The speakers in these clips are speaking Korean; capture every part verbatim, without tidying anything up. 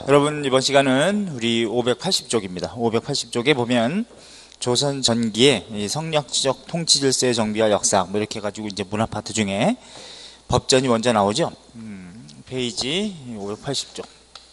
여러분, 이번 시간은 우리 오백팔십 쪽입니다. 오백팔십 쪽에 보면 조선 전기의 성략적 통치 질서의 정비와 역사 뭐 이렇게 해가지고 이제 문화 파트 중에 법전이 먼저 나오죠. 음, 페이지 오백팔십 쪽.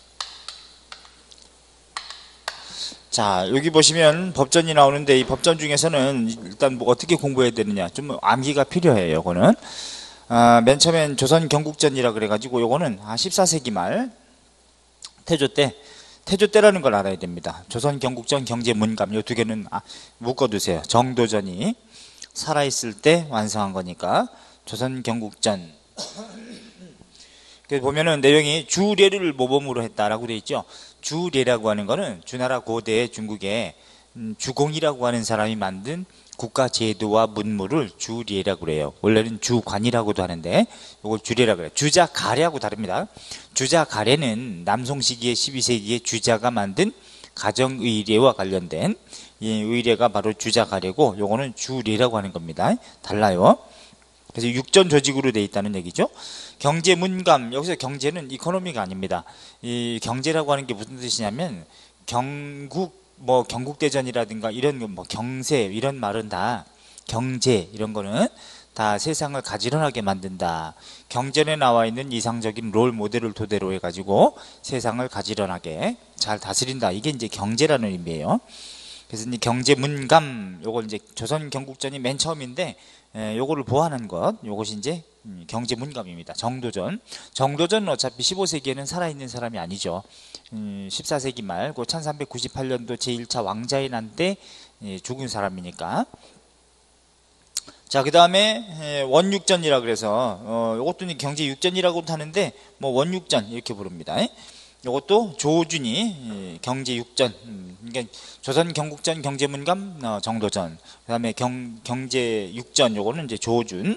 자, 여기 보시면 법전이 나오는데 이 법전 중에서는 일단 뭐 어떻게 공부해야 되느냐 좀 암기가 필요해요. 요거는 아, 맨 처음엔 조선 경국전이라 그래가지고 요거는 아, 십사 세기 말 태조 때, 태조 때라는 걸 알아야 됩니다. 조선 경국전 경제문감 요 두 개는 아, 묶어두세요. 정도전이 살아있을 때 완성한 거니까 조선 경국전. 그래서 보면은 내용이 주례를 모범으로 했다라고 되어 있죠. 주례라고 하는 거는 주나라 고대 중국에 주공이라고 하는 사람이 만든 국가 제도와 문물을 주례라고 그래요. 원래는 주관이라고도 하는데 이걸 주례라고 그래요. 주자 가례하고 다릅니다. 주자 가례는 남송 시기의 십이 세기에 주자가 만든 가정의례와 관련된 이 의례가 바로 주자 가례고 요거는 주례라고 하는 겁니다. 달라요. 그래서 육전 조직으로 되어 있다는 얘기죠. 경제문감, 여기서 경제는 이코노미가 아닙니다. 이 경제라고 하는 게 무슨 뜻이냐면 경국 뭐 경국대전이라든가 이런 뭐 경세 이런 말은 다 경제 이런 거는 다 세상을 가지런하게 만든다. 경전에 나와 있는 이상적인 롤 모델을 토대로 해가지고 세상을 가지런하게 잘 다스린다. 이게 이제 경제라는 의미예요. 그래서 이제 경제문감 요걸 이제 조선 경국전이 맨 처음인데 에, 요거를 보완한 것 요것이 이제 경제문감입니다. 정도전. 정도전은 어차피 십오 세기에는 살아있는 사람이 아니죠. 음, 십사 세기 말, 그 천삼백구십팔 년도 제일 차 왕자의 난 때 죽은 사람이니까. 자, 그 다음에 원육전이라 그래서 어, 이것도 경제육전이라고도 하는데 뭐 원육전 이렇게 부릅니다. 이것도 조준이 경제육전, 그러니까 조선 경국전 경제문감 어, 정도전, 그 다음에 경, 경제육전 요거는 이제 조준.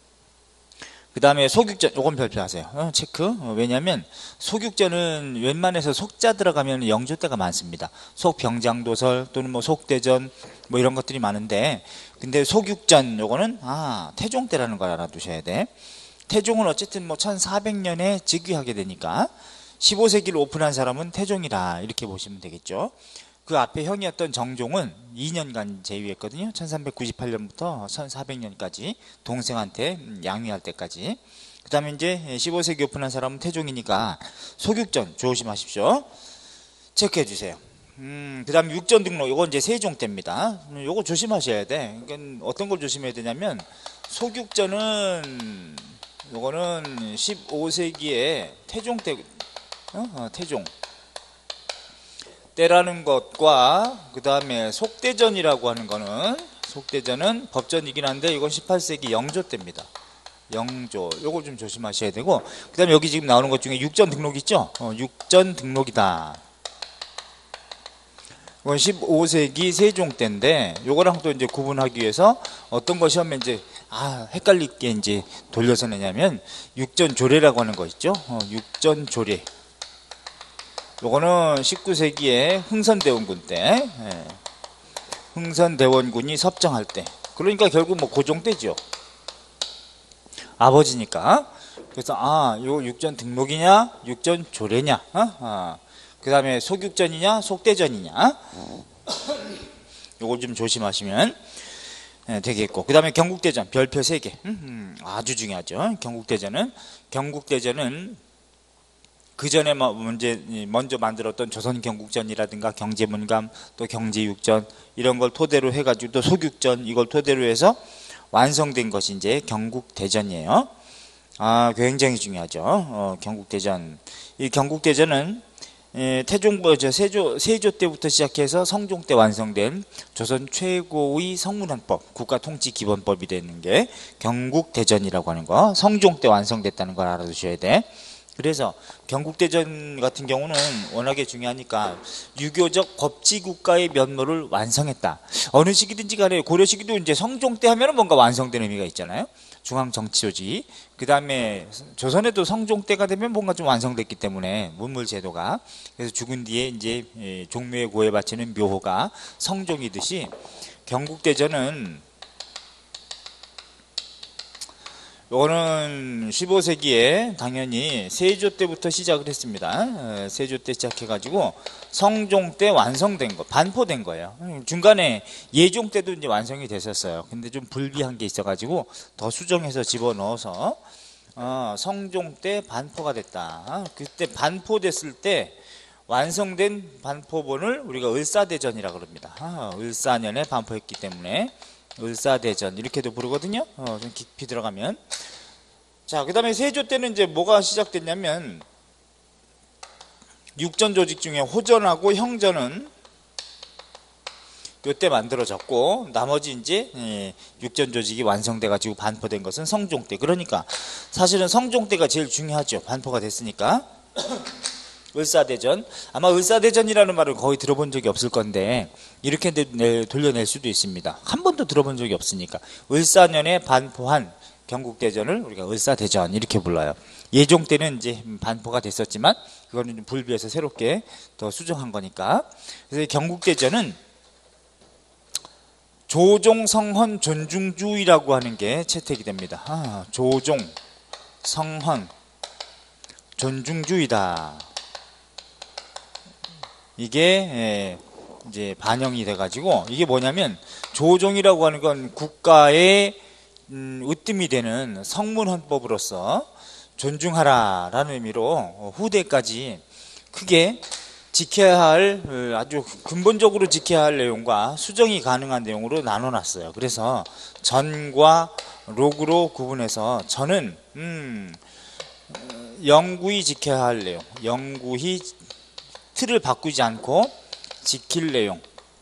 그 다음에 속육전, 요건 별표하세요. 어, 체크. 어, 왜냐면 속육전은 웬만해서 속자 들어가면 영조때가 많습니다. 속병장도설 또는 뭐 속대전 뭐 이런 것들이 많은데, 근데 속육전 요거는 아 태종 때라는 걸 알아두셔야 돼. 태종은 어쨌든 뭐 천사백 년에 즉위하게 되니까 십오 세기를 오픈한 사람은 태종이라 이렇게 보시면 되겠죠. 그 앞에 형이었던 정종은 이 년간 재위했거든요. 천삼백구십팔 년부터 천사백 년까지 동생한테 양위할 때까지. 그 다음에 이제 십오 세기 오픈한 사람은 태종이니까 속육전 조심하십시오. 체크해 주세요. 음, 그 다음에 육전 등록, 요건 이제 세종 때입니다. 요거 조심하셔야 돼. 그러니까 어떤 걸 조심해야 되냐면 속육전은 요거는 십오 세기에 태종 때 어? 어, 태종 때라는 것과 그 다음에 속대전이라고 하는 거는 속대전은 법전이긴 한데 이건 십팔 세기 영조 때입니다. 영조 요걸 좀 조심하셔야 되고, 그 다음에 여기 지금 나오는 것 중에 육전 등록 있죠. 어, 육전 등록이다. 이건 십오 세기 세종 때인데 요거랑 또 이제 구분하기 위해서 어떤 것이 하면 이제 아 헷갈리게 이제 돌려서 내냐면 육전 조례라고 하는 거 있죠. 어, 육전 조례 요거는 십구 세기에 흥선대원군 때, 예. 흥선대원군이 섭정할 때, 그러니까 결국 뭐 고종 때죠. 아버지니까. 그래서 아, 요 육전 등록이냐, 육전 조례냐, 어? 어. 그 다음에 속육전이냐, 속대전이냐, 요걸 좀 조심하시면 예, 되겠고, 그 다음에 경국대전 별표 세 개, 음, 음, 아주 중요하죠. 경국대전은 경국대전은 그 전에 먼저, 먼저 만들었던 조선 경국전이라든가 경제문감 또 경제육전 이런 걸 토대로 해가지고 또 속육전 이걸 토대로 해서 완성된 것이 이제 경국대전이에요. 아, 굉장히 중요하죠. 어, 경국대전. 이 경국대전은 예, 태종, 저 세조, 세조 때부터 시작해서 성종 때 완성된 조선 최고의 성문헌법, 국가통치기본법이 되는 게 경국대전이라고 하는 거, 성종 때 완성됐다는 걸 알아두셔야 돼. 그래서 경국대전 같은 경우는 워낙에 중요하니까 유교적 법치국가의 면모를 완성했다. 어느 시기든지 간에 고려 시기도 이제 성종 때 하면은 뭔가 완성된 의미가 있잖아요. 중앙정치조직. 그 다음에 조선에도 성종 때가 되면 뭔가 좀 완성됐기 때문에 문물제도가. 그래서 죽은 뒤에 이제 종묘에 고해 바치는 묘호가 성종이듯이 경국대전은 요거는 십오 세기에 당연히 세조 때부터 시작을 했습니다. 세조 때 시작해가지고 성종 때 완성된 거, 반포된 거예요. 중간에 예종 때도 이제 완성이 됐었어요. 근데 좀 불비한 게 있어가지고 더 수정해서 집어넣어서 어, 성종 때 반포가 됐다. 그때 반포됐을 때 완성된 반포본을 우리가 을사대전이라고 그럽니다. 아, 을사년에 반포했기 때문에 을사대전 이렇게도 부르거든요. 어, 좀 깊이 들어가면. 자, 그 다음에 세조 때는 이제 뭐가 시작됐냐면 육전 조직 중에 호전하고 형전은 요때 만들어졌고, 나머지 이제 예, 육전 조직이 완성돼 가지고 반포된 것은 성종 때. 그러니까 사실은 성종 때가 제일 중요하죠. 반포가 됐으니까. 을사대전, 아마 을사대전이라는 말을 거의 들어본 적이 없을 건데 이렇게 내, 돌려낼 수도 있습니다. 한 번도 들어본 적이 없으니까. 을사년에 반포한 경국대전을 우리가 을사대전 이렇게 불러요. 예종 때는 이제 반포가 됐었지만 그거는 불비해서 새롭게 더 수정한 거니까. 그래서 경국대전은 조종, 성헌, 존중주의라고 하는 게 채택이 됩니다. 아, 조종, 성헌, 존중주의다. 이게 이제 반영이 돼가지고, 이게 뭐냐면 조종이라고 하는 건 국가의 음, 으뜸이 되는 성문헌법으로서 존중하라라는 의미로 후대까지 크게 지켜야 할, 아주 근본적으로 지켜야 할 내용과 수정이 가능한 내용으로 나눠놨어요. 그래서 전과 록으로 구분해서, 전은 음, 영구히 지켜야 할 내용, 영구히 틀을 바꾸지 않고 지킬 내용,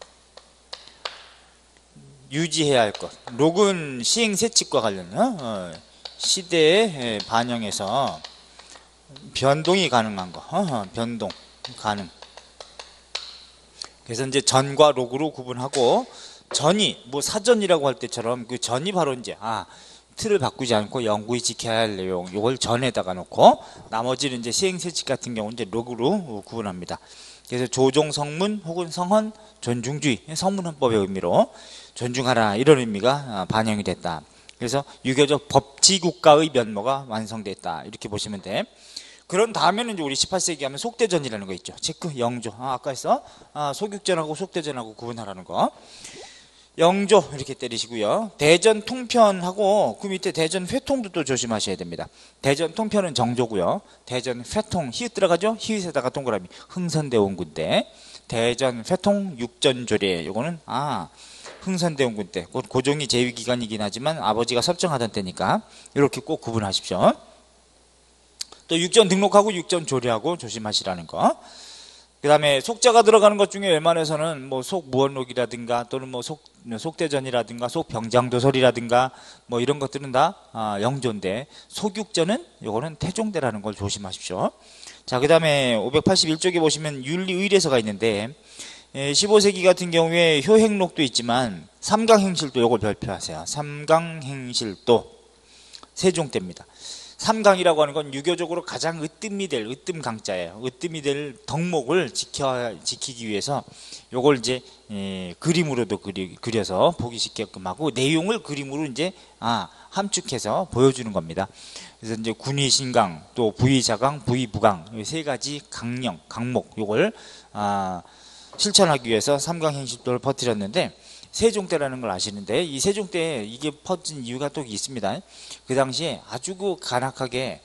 유지해야 할 것. 록은 시행세칙과 관련, 어, 시대에 반영해서 변동이 가능한 거, 어, 변동 가능. 그래서 이제 전과 록으로 구분하고, 전이 뭐 사전이라고 할 때처럼 그 전이 바로 이제 아 틀을 바꾸지 않고 영구히 지켜야 할 내용, 이걸 전에다가 놓고 나머지는 이제 시행세칙 같은 경우는 이제 록으로 구분합니다. 그래서 조종, 성문 혹은 성헌, 존중주의, 성문헌법의 의미로 존중하라, 이런 의미가 반영이 됐다. 그래서 유교적 법치국가의 면모가 완성됐다, 이렇게 보시면 돼. 그런 다음에는 이제 우리 십팔 세기 하면 속대전이라는 거 있죠. 체크, 영조. 아, 아까 했어? 아, 소육전하고 속대전하고 구분하라는 거. 영조 이렇게 때리시고요. 대전 통편하고 그 밑에 대전 회통도 또 조심하셔야 됩니다. 대전 통편은 정조고요. 대전 회통, 히읗 들어가죠? 히읗에다가 동그라미, 흥선대원군 때. 대전 회통 육전조례, 요거는 아 흥선대원군 때, 고종이 재위기간이긴 하지만 아버지가 섭정하던 때니까 이렇게 꼭 구분하십시오. 또 육전 등록하고 육전 조례하고 조심하시라는 거. 그 다음에 속자가 들어가는 것 중에 웬만해서는 뭐 속무원록이라든가 또는 뭐 속, 속대전이라든가 속병장도설이라든가 뭐 이런 것들은 다 아, 영조인데, 속육전은 요거는 태종대라는 걸 조심하십시오. 자, 그 다음에 오백팔십일 쪽에 보시면 윤리의례서가 있는데, 예, 십오 세기 같은 경우에 효행록도 있지만 삼강행실도 요걸 별표하세요. 삼강행실도 세종 때입니다. 삼강이라고 하는 건 유교적으로 가장 으뜸이 될, 으뜸 강자예요. 으뜸이 될 덕목을 지켜, 지키기 위해서 요걸 이제 에, 그림으로도 그리, 그려서 보기 쉽게끔 하고, 내용을 그림으로 이제 아, 함축해서 보여주는 겁니다. 그래서 이제 군의신강, 또 부의자강, 부의부강, 이 세 가지 강령, 강목, 요걸 아, 실천하기 위해서 삼강행실도를 퍼뜨렸는데, 세종 때라는 걸 아시는데, 이 세종 때 이게 퍼진 이유가 또 있습니다. 그 당시에 아주 그 간악하게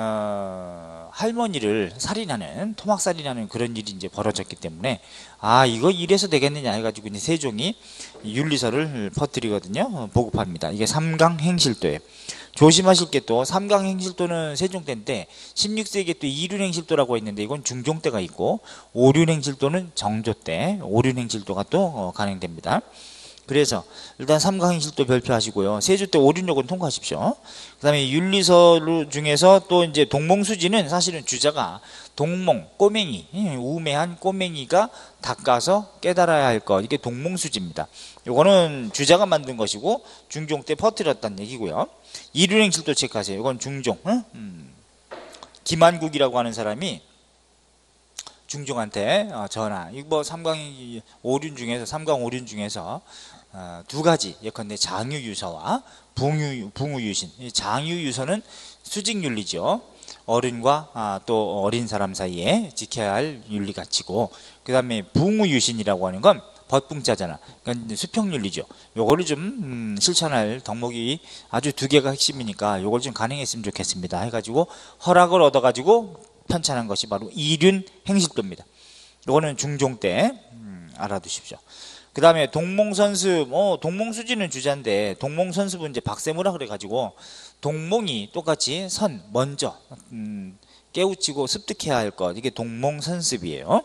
어, 할머니를 살인하는, 토막살인하는 그런 일이 이제 벌어졌기 때문에 아 이거 이래서 되겠느냐 해가지고 이제 세종이 윤리서를 퍼뜨리거든요. 보급합니다. 이게 삼강행실도예요. 조심하실 게, 또 삼강행실도는 세종 때인데 십육 세기에 또 이륜행실도라고 있는데 이건 중종 때가 있고, 오륜행실도는 정조 때, 오륜행실도가 또 간행됩니다. 그래서 일단 삼강행실도 별표하시고요. 세조 때 오륜역은 통과하십시오. 그 다음에 윤리서 중에서 또 이제 동몽수지는 사실은 주자가 동몽, 꼬맹이, 우매한 꼬맹이가 닦아서 깨달아야 할 것, 이게 동몽수지입니다. 이거는 주자가 만든 것이고 중종 때 퍼뜨렸다는 얘기고요. 이륜행실도 체크하세요. 이건 중종. 응? 음. 김한국이라고 하는 사람이 중종한테 어, 전하. 이거 뭐 삼강 오륜 중에서 삼강 오륜 중에서 어, 두 가지 예컨대 장유유서와 붕유 붕우유신. 이 장유유서는 수직윤리죠. 어른과 아, 또 어린 사람 사이에 지켜야 할 윤리 가치고, 그 다음에 붕우유신이라고 하는 건 법붕자잖아. 그러니까 수평윤리죠. 요거를 좀 음, 실천할 덕목이 아주 두 개가 핵심이니까 요걸 좀 간행했으면 좋겠습니다 해가지고 허락을 얻어가지고 편찬한 것이 바로 이륜 행실도입니다. 요거는 중종 때 음, 알아두십시오. 그 다음에 동몽선습, 어, 동몽수지는 주자인데 동몽선습은 이제 박세무라 그래가지고 동몽이 똑같이 선 먼저 음, 깨우치고 습득해야 할 것, 이게 동몽선습이에요.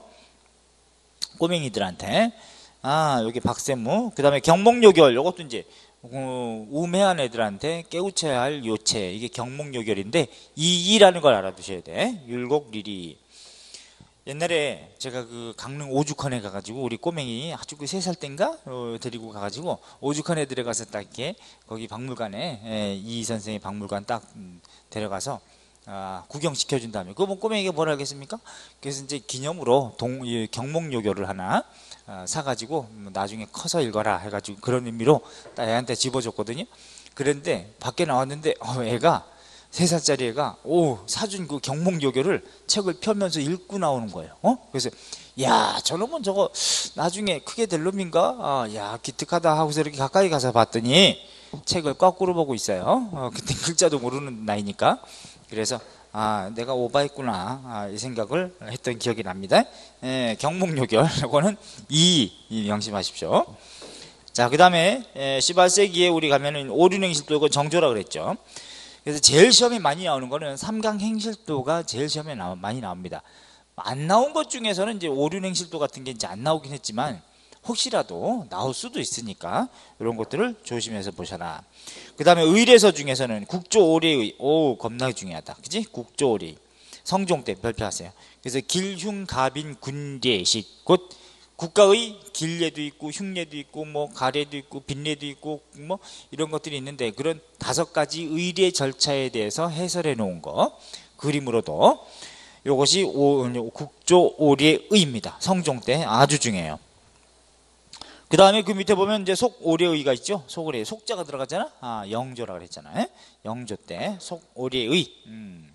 꼬맹이들한테. 아, 여기 박세무. 그 다음에 경몽요결, 요것도 이제 어, 우매한 애들한테 깨우쳐야 할 요체, 이게 경몽요결인데 이이라는 걸 알아두셔야 돼. 율곡리리. 옛날에 제가 그 강릉 오죽헌에 가가지고 우리 꼬맹이 아주 그 세 살 땐가 어, 데리고 가가지고 오죽헌에 들어가서 딱 이렇게 거기 박물관에 예, 이 선생의 박물관 딱 음, 데려가서 아, 구경시켜준 다음에 그거 뭐 꼬맹이가 뭘 알겠습니까? 그래서 이제 기념으로 동, 이, 경몽요결을 하나 아, 사가지고 나중에 커서 읽어라 해가지고 그런 의미로 딱 애한테 집어줬거든요. 그런데 밖에 나왔는데 어, 애가 세 살짜리 애가 오 사준 그 경몽요결을 책을 펴면서 읽고 나오는 거예요. 어? 그래서 야 저놈은 저거 나중에 크게 될 놈인가? 아, 야 기특하다 하고서 이렇게 가까이 가서 봤더니 책을 거꾸로 보고 있어요. 어, 그때 글자도 모르는 나이니까. 그래서 아 내가 오바했구나 아, 이 생각을 했던 기억이 납니다. 예, 경몽요결 이거는 이, 이 명심하십시오. 자, 그 다음에 십팔 세기에 우리 가면은 오륜행실도 이거 정조라 그랬죠. 그래서 제일 시험에 많이 나오는 거는 삼강행실도가 제일 시험에 나, 많이 나옵니다. 안 나온 것 중에서는 이제 오륜행실도 같은 게 이제 안 나오긴 했지만 혹시라도 나올 수도 있으니까 이런 것들을 조심해서 보셔라. 그 다음에 의례서 중에서는 국조오례의, 오 겁나 중요하다, 그지? 국조오례 성종 때 발표하세요. 그래서 길흉가빈 군례식, 곧 국가의 길례도 있고 흉례도 있고 뭐 가례도 있고 빈례도 있고 뭐 이런 것들이 있는데 그런 다섯 가지 의례 절차에 대해서 해설해 놓은 거 그림으로도, 이것이 국조오례의입니다. 성종 때 아주 중요해요. 그 다음에 그 밑에 보면 이제 속오례의가 있죠. 속오례 속자가 들어가잖아. 아 영조라 그랬잖아요. 영조 때 속오례의. 음.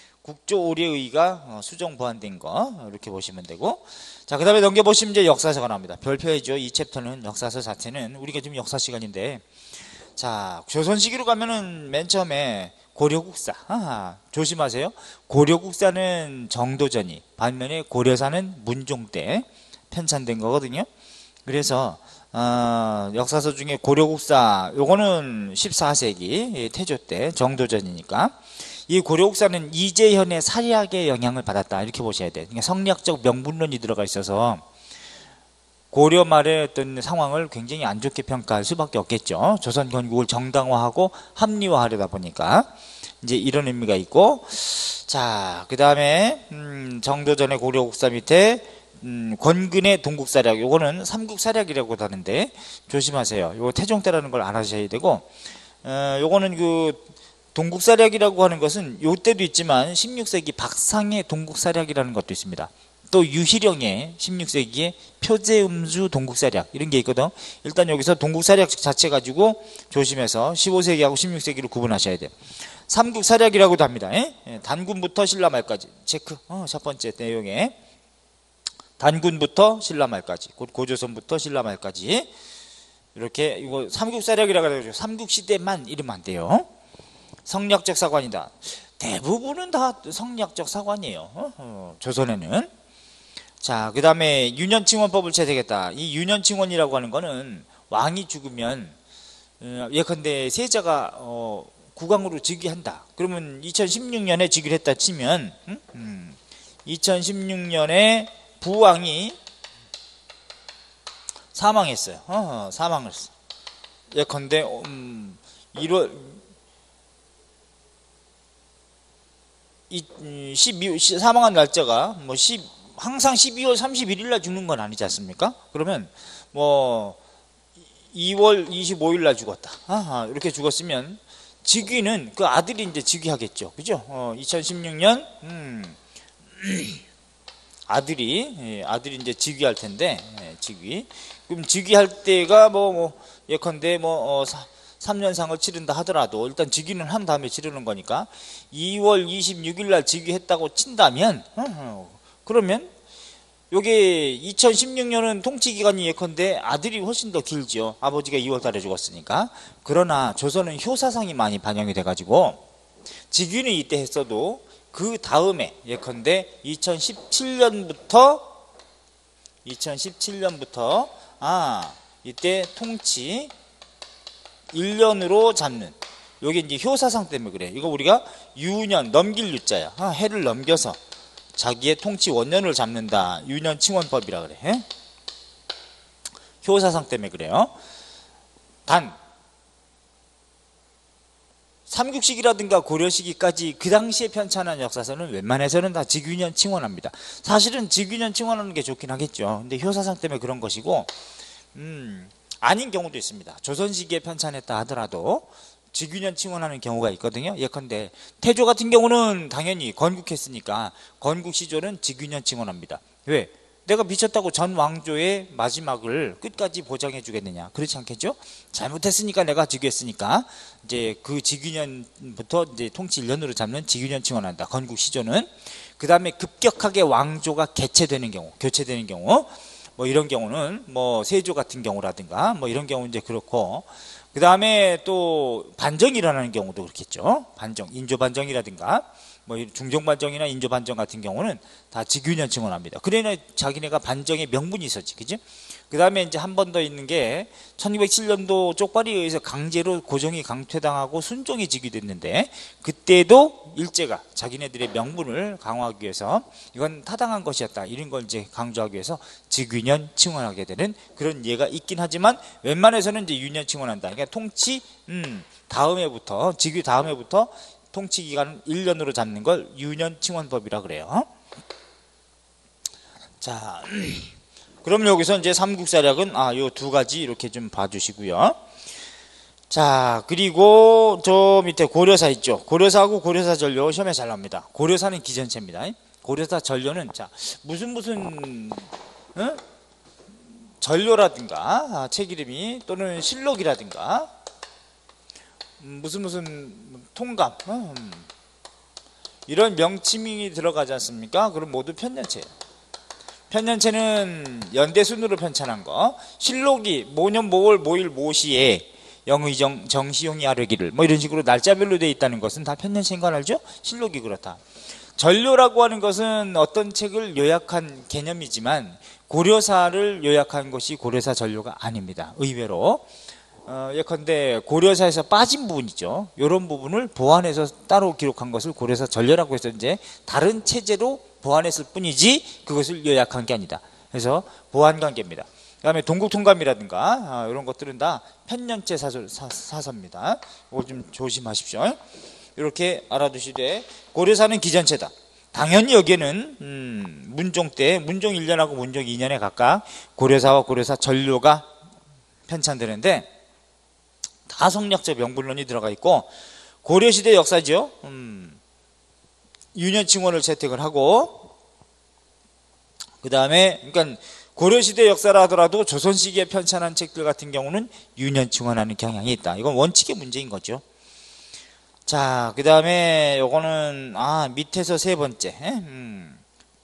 국조오례의가 수정 보완된 거 이렇게 보시면 되고, 자, 그 다음에 넘겨보시면 이제 역사서가 나옵니다. 별표이죠. 이 챕터는 역사서 자체는 우리가 지금 역사 시간인데, 자, 조선시기로 가면은 맨 처음에 고려국사. 아, 조심하세요. 고려국사는 정도전이, 반면에 고려사는 문종 때 편찬된 거거든요. 그래서 어, 역사서 중에 고려국사 요거는 십사 세기 태조 때 정도전이니까, 이 고려국사는 이재현의 사리학의 영향을 받았다 이렇게 보셔야 돼요. 그러니까 성리학적 명분론이 들어가 있어서 고려 말의 어떤 상황을 굉장히 안 좋게 평가할 수밖에 없겠죠. 조선 건국을 정당화하고 합리화하려다 보니까 이제 이런 의미가 있고, 자, 그 다음에 음, 정도전의 고려국사 밑에 음, 권근의 동국사략, 요거는 삼국사략이라고 하는데 조심하세요. 요거 태종 때라는 걸 알아셔야 되고, 어, 요거는 그 동국사략이라고 하는 것은 요때도 있지만 십육 세기 박상의 동국사략이라는 것도 있습니다. 또 유희령의 십육 세기의 표제음주 동국사략 이런 게 있거든. 일단 여기서 동국사략 자체 가지고 조심해서 십오 세기하고 십육 세기를 구분하셔야 돼요. 삼국사략이라고도 합니다. 예? 단군부터 신라말까지 체크. 어, 첫 번째 내용에 단군부터 신라말까지, 곧 고조선부터 신라말까지 이렇게 이거 삼국사략이라고 해가지고 삼국시대만 이러면 안 돼요. 성리학적 사관이다. 대부분은 다 성리학적 사관이에요. 어? 어, 조선에는. 자, 그 다음에 유년칭원법을 채택했다. 이 유년칭원이라고 하는 거는 왕이 죽으면 어, 예컨대 세자가 어, 국왕으로 즉위한다. 그러면 이천십육 년에 즉위를 했다 치면 음? 음, 이천십육 년에 부왕이 사망했어요. 어, 사망을 했어. 예컨대 음, 일월 이, 십이, 사망한 날짜가 뭐 십, 항상 십이월 삼십일일 날 죽는 건 아니지 않습니까? 그러면 뭐 이월 이십오일 날 죽었다. 아하, 이렇게 죽었으면 즉위는 그 아들이 이제 즉위하겠죠. 그죠? 어, 이천십육 년 음, 아들이 예, 아들이 이제 즉위할 텐데 예, 즉위. 그럼 즉위할 때가 뭐, 뭐 예컨대 뭐 어, 삼 년상을 치른다 하더라도 일단 즉위는 한 다음에 치르는 거니까 이월 이십육일 날 즉위했다고 친다면 그러면 요게 이천십육 년은 통치기간이 예컨대 아들이 훨씬 더 길죠. 아버지가 이월 달에 죽었으니까. 그러나 조선은 효사상이 많이 반영이 돼가지고 즉위는 이때 했어도 그 다음에 예컨대 이천십칠 년부터 이천십칠 년부터 아 이때 통치 일 년으로 잡는 요게 이제 효사상 때문에 그래. 이거 우리가 유년 넘길 유자야. 아, 해를 넘겨서 자기의 통치 원년을 잡는다. 유년칭원법이라 그래. 에? 효사상 때문에 그래요. 단 삼국시기라든가 고려시기까지 그 당시에 편찬한 역사서는 웬만해서는 다 직위년 칭원합니다. 사실은 직위년 칭원하는 게 좋긴 하겠죠. 근데 효사상 때문에 그런 것이고 음, 아닌 경우도 있습니다. 조선시기에 편찬했다 하더라도 직위년 칭원하는 경우가 있거든요. 예컨대 태조 같은 경우는 당연히 건국했으니까 건국시조는 직위년 칭원합니다. 왜? 내가 미쳤다고 전 왕조의 마지막을 끝까지 보장해 주겠느냐? 그렇지 않겠죠? 잘못했으니까 내가 즉위했으니까 이제 그 직위년부터 이제 통치 일 년으로 잡는 직위년 칭원한다. 건국 시조는. 그 다음에 급격하게 왕조가 개체되는 경우, 교체되는 경우, 뭐 이런 경우는 뭐 세조 같은 경우라든가 뭐 이런 경우 이제 그렇고. 그 다음에 또 반정이 일어나는 경우도 그렇겠죠. 반정, 인조 반정이라든가. 뭐 중종반정이나 인조반정 같은 경우는 다 직위년 칭원합니다. 그래야 자기네가 반정의 명분이 있었지, 그지? 그 다음에 이제 한 번 더 있는 게 천구백칠 년도 쪽발이에 의해서 강제로 고종이 강퇴당하고 순종이 즉위됐는데 그때도 일제가 자기네들의 명분을 강화하기 위해서 이건 타당한 것이었다 이런 걸 이제 강조하기 위해서 직위년 칭원하게 되는 그런 예가 있긴 하지만 웬만해서는 이제 유년 칭원한다. 그러니까 통치 음 다음해부터 즉위 다음해부터 통치 기간을 일 년으로 잡는 걸 유년 칭원법이라 그래요. 자, 그럼 여기서 이제 삼국사략은 아, 요 두 가지 이렇게 좀 봐주시고요. 자, 그리고 저 밑에 고려사 있죠. 고려사하고 고려사 전료 시험에 잘 나옵니다. 고려사는 기전체입니다. 고려사 전료는 자 무슨 무슨 어? 전료라든가 아, 책 이름이 또는 실록이라든가 무슨 무슨 통감 음. 이런 명칭이 들어가지 않습니까? 그럼 모두 편년체예요. 편년체는 연대순으로 편찬한 거. 실록이 모년 모월 모일 모시에 영의정 정시용이 아르기를 뭐 이런 식으로 날짜별로 되어 있다는 것은 다 편년체인 건 알죠? 실록이 그렇다. 전료라고 하는 것은 어떤 책을 요약한 개념이지만 고려사를 요약한 것이 고려사 전료가 아닙니다. 의외로. 어, 예컨대 고려사에서 빠진 부분이죠. 이런 부분을 보완해서 따로 기록한 것을 고려사 전료라고 해서 이제 다른 체제로 보완했을 뿐이지 그것을 요약한 게 아니다. 그래서 보완 관계입니다. 그 다음에 동국통감이라든가 아, 이런 것들은 다 편년체 사서, 사, 사서입니다. 이거 좀 조심하십시오. 이렇게 알아두시되 고려사는 기전체다. 당연히 여기에는 음, 문종 때 문종 일 년하고 문종 이 년에 각각 고려사와 고려사 전료가 편찬되는데 다 성략적 명분론이 들어가 있고 고려시대 역사죠. 음, 유년칭원을 채택을 하고 그 다음에 그러니까 고려시대 역사라 하더라도 조선시기에 편찬한 책들 같은 경우는 유년칭원하는 경향이 있다. 이건 원칙의 문제인 거죠. 자, 그 다음에 요거는 아 밑에서 세 번째 음,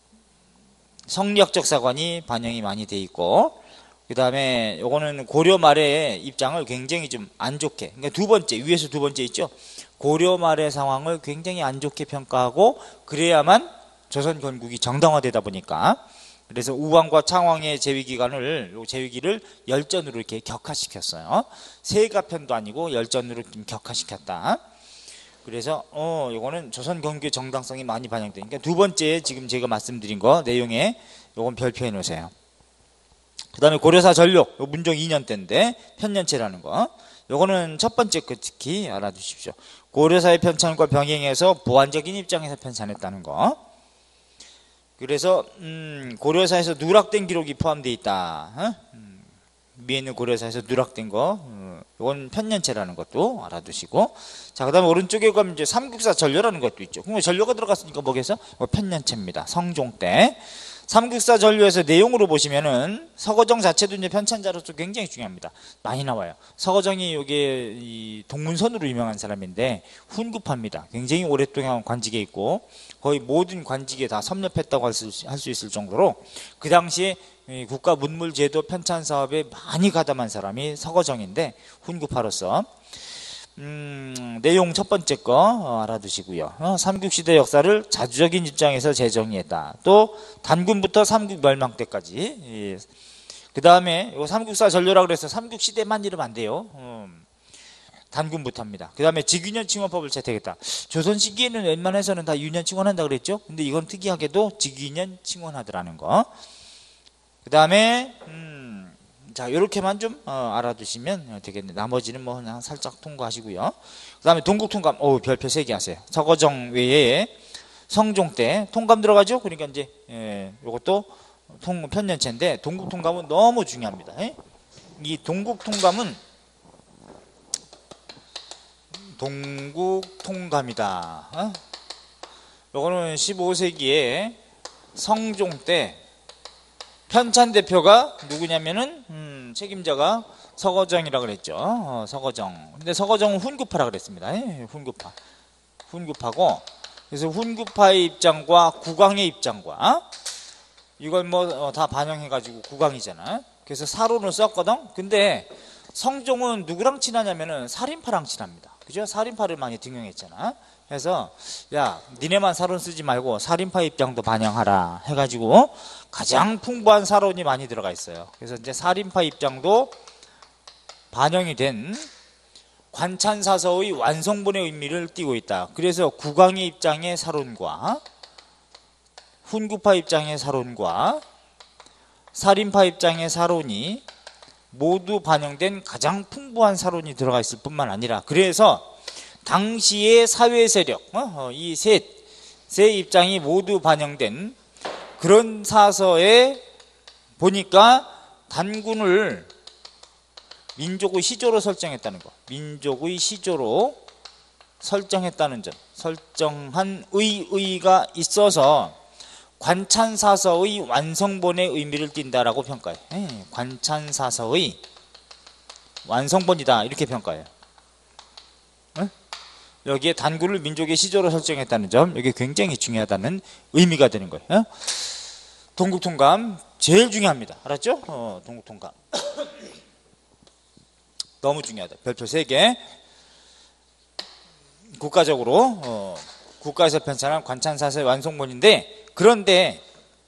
성략적 사관이 반영이 많이 돼 있고 그 다음에 요거는 고려 말의 입장을 굉장히 좀 안 좋게 그러니까 두 번째 위에서 두 번째 있죠. 고려 말의 상황을 굉장히 안 좋게 평가하고 그래야만 조선 건국이 정당화되다 보니까 그래서 우왕과 창왕의 재위기간을 요 재위기를 열전으로 이렇게 격화시켰어요. 세가편도 아니고 열전으로 좀 격화시켰다. 그래서 어 요거는 조선 건국의 정당성이 많이 반영되니까 두 번째 지금 제가 말씀드린 거 내용에 요건 별표해 놓으세요. 그 다음에 고려사 전료 문종 이 년 때인데 편년체라는 거 요거는 첫 번째 거 특히 알아두십시오. 고려사의 편찬과 병행해서 보완적인 입장에서 편찬했다는 거. 그래서 음, 고려사에서 누락된 기록이 포함되어 있다. 어? 음, 위에 있는 고려사에서 누락된 거 어, 이건 편년체라는 것도 알아두시고 자 그 다음에 오른쪽에 가면 이제 삼국사 전료라는 것도 있죠. 그럼 전료가 들어갔으니까 뭐겠어? 뭐 편년체입니다. 성종 때 삼국사 전류에서 내용으로 보시면은 서거정 자체도 이제 편찬자로서 굉장히 중요합니다. 많이 나와요. 서거정이 요게 이 동문선으로 유명한 사람인데 훈구파입니다. 굉장히 오랫동안 관직에 있고 거의 모든 관직에 다 섭렵했다고 할 수 할 수 있을 정도로 그 당시에 국가 문물제도 편찬 사업에 많이 가담한 사람이 서거정인데 훈구파로서 음, 내용 첫 번째 거 어, 알아두시고요. 어, 삼국시대 역사를 자주적인 입장에서 재정의했다. 또 단군부터 삼국 멸망 때까지. 예. 그 다음에 삼국사 전료라 그래서 삼국시대만 이러면 안 돼요. 음, 단군부터입니다. 그 다음에 직위년 칭원법을 채택했다. 조선 시기에는 웬만해서는 다 유년 칭원한다 그랬죠. 근데 이건 특이하게도 직위년 칭원하더라는 거. 그 다음에 음, 자, 이렇게만 좀 어, 알아두시면 되겠네. 나머지는 뭐 그냥 살짝 통과하시고요. 그 다음에 동국통감, 오, 별표 세 개 하세요. 서거정 외에 성종 때 통감 들어가죠. 그러니까 이제 예, 이것도 통, 편년체인데 동국통감은 너무 중요합니다. 예? 이 동국통감은 동국통감이다. 어? 요거는 십오 세기에 성종 때 편찬 대표가 누구냐면은 음, 책임자가 서거정이라 그랬죠. 어, 서거정. 근데 서거정은 훈구파라 그랬습니다. 예, 훈구파. 훈구파고 그래서 훈구파의 입장과 국왕의 입장과 이걸 뭐 다 반영해가지고 국왕이잖아. 그래서 사론을 썼거든. 근데 성종은 누구랑 친하냐면은 살인파랑 친합니다. 그죠? 살인파를 많이 등용했잖아. 그래서 야, 니네만 사론 쓰지 말고 살인파 입장도 반영하라 해가지고 가장 풍부한 사론이 많이 들어가 있어요. 그래서 이제 살인파 입장도 반영이 된 관찬사서의 완성본의 의미를 띠고 있다. 그래서 국왕의 입장의 사론과 훈구파 입장의 사론과 살인파 입장의 사론이 모두 반영된 가장 풍부한 사론이 들어가 있을 뿐만 아니라 그래서 당시의 사회 세력 어, 이 셋, 세 입장이 모두 반영된 그런 사서에 보니까 단군을 민족의 시조로 설정했다는 거. 민족의 시조로 설정했다는 점. 설정한 의의가 있어서 관찬사서의 완성본의 의미를 띈다라고 평가해요. 예, 관찬사서의 완성본이다 이렇게 평가해요. 예? 여기에 단군을 민족의 시조로 설정했다는 점, 이게 굉장히 중요하다는 의미가 되는 거예요. 예? 동국통감 제일 중요합니다. 알았죠? 어, 동국통감 너무 중요하다. 별표 세 개. 국가적으로 어, 국가에서 편찬한 관찬사서의 완성본인데 그런데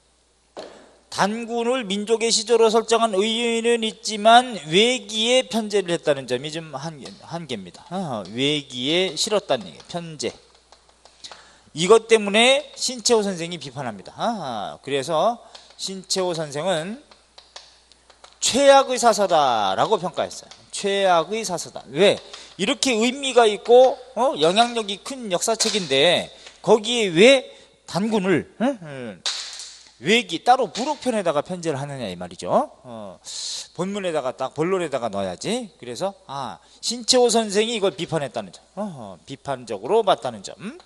단군을 민족의 시조로 설정한 의의는 있지만 외기에 편제를 했다는 점이 좀 한계, 한계입니다. 어, 외기에 실었다는 얘기예요. 편제. 이것 때문에 신채호 선생이 비판합니다. 아, 그래서 신채호 선생은 최악의 사서다라고 평가했어요. 최악의 사서다. 왜? 이렇게 의미가 있고 어? 영향력이 큰 역사책인데 거기에 왜 단군을 응? 응. 외기 따로 부록편에다가 편제를 하느냐 이 말이죠. 어, 본문에다가 딱 본론에다가 넣어야지. 그래서 아 신채호 선생이 이걸 비판했다는 점, 어, 비판적으로 봤다는 점. 음?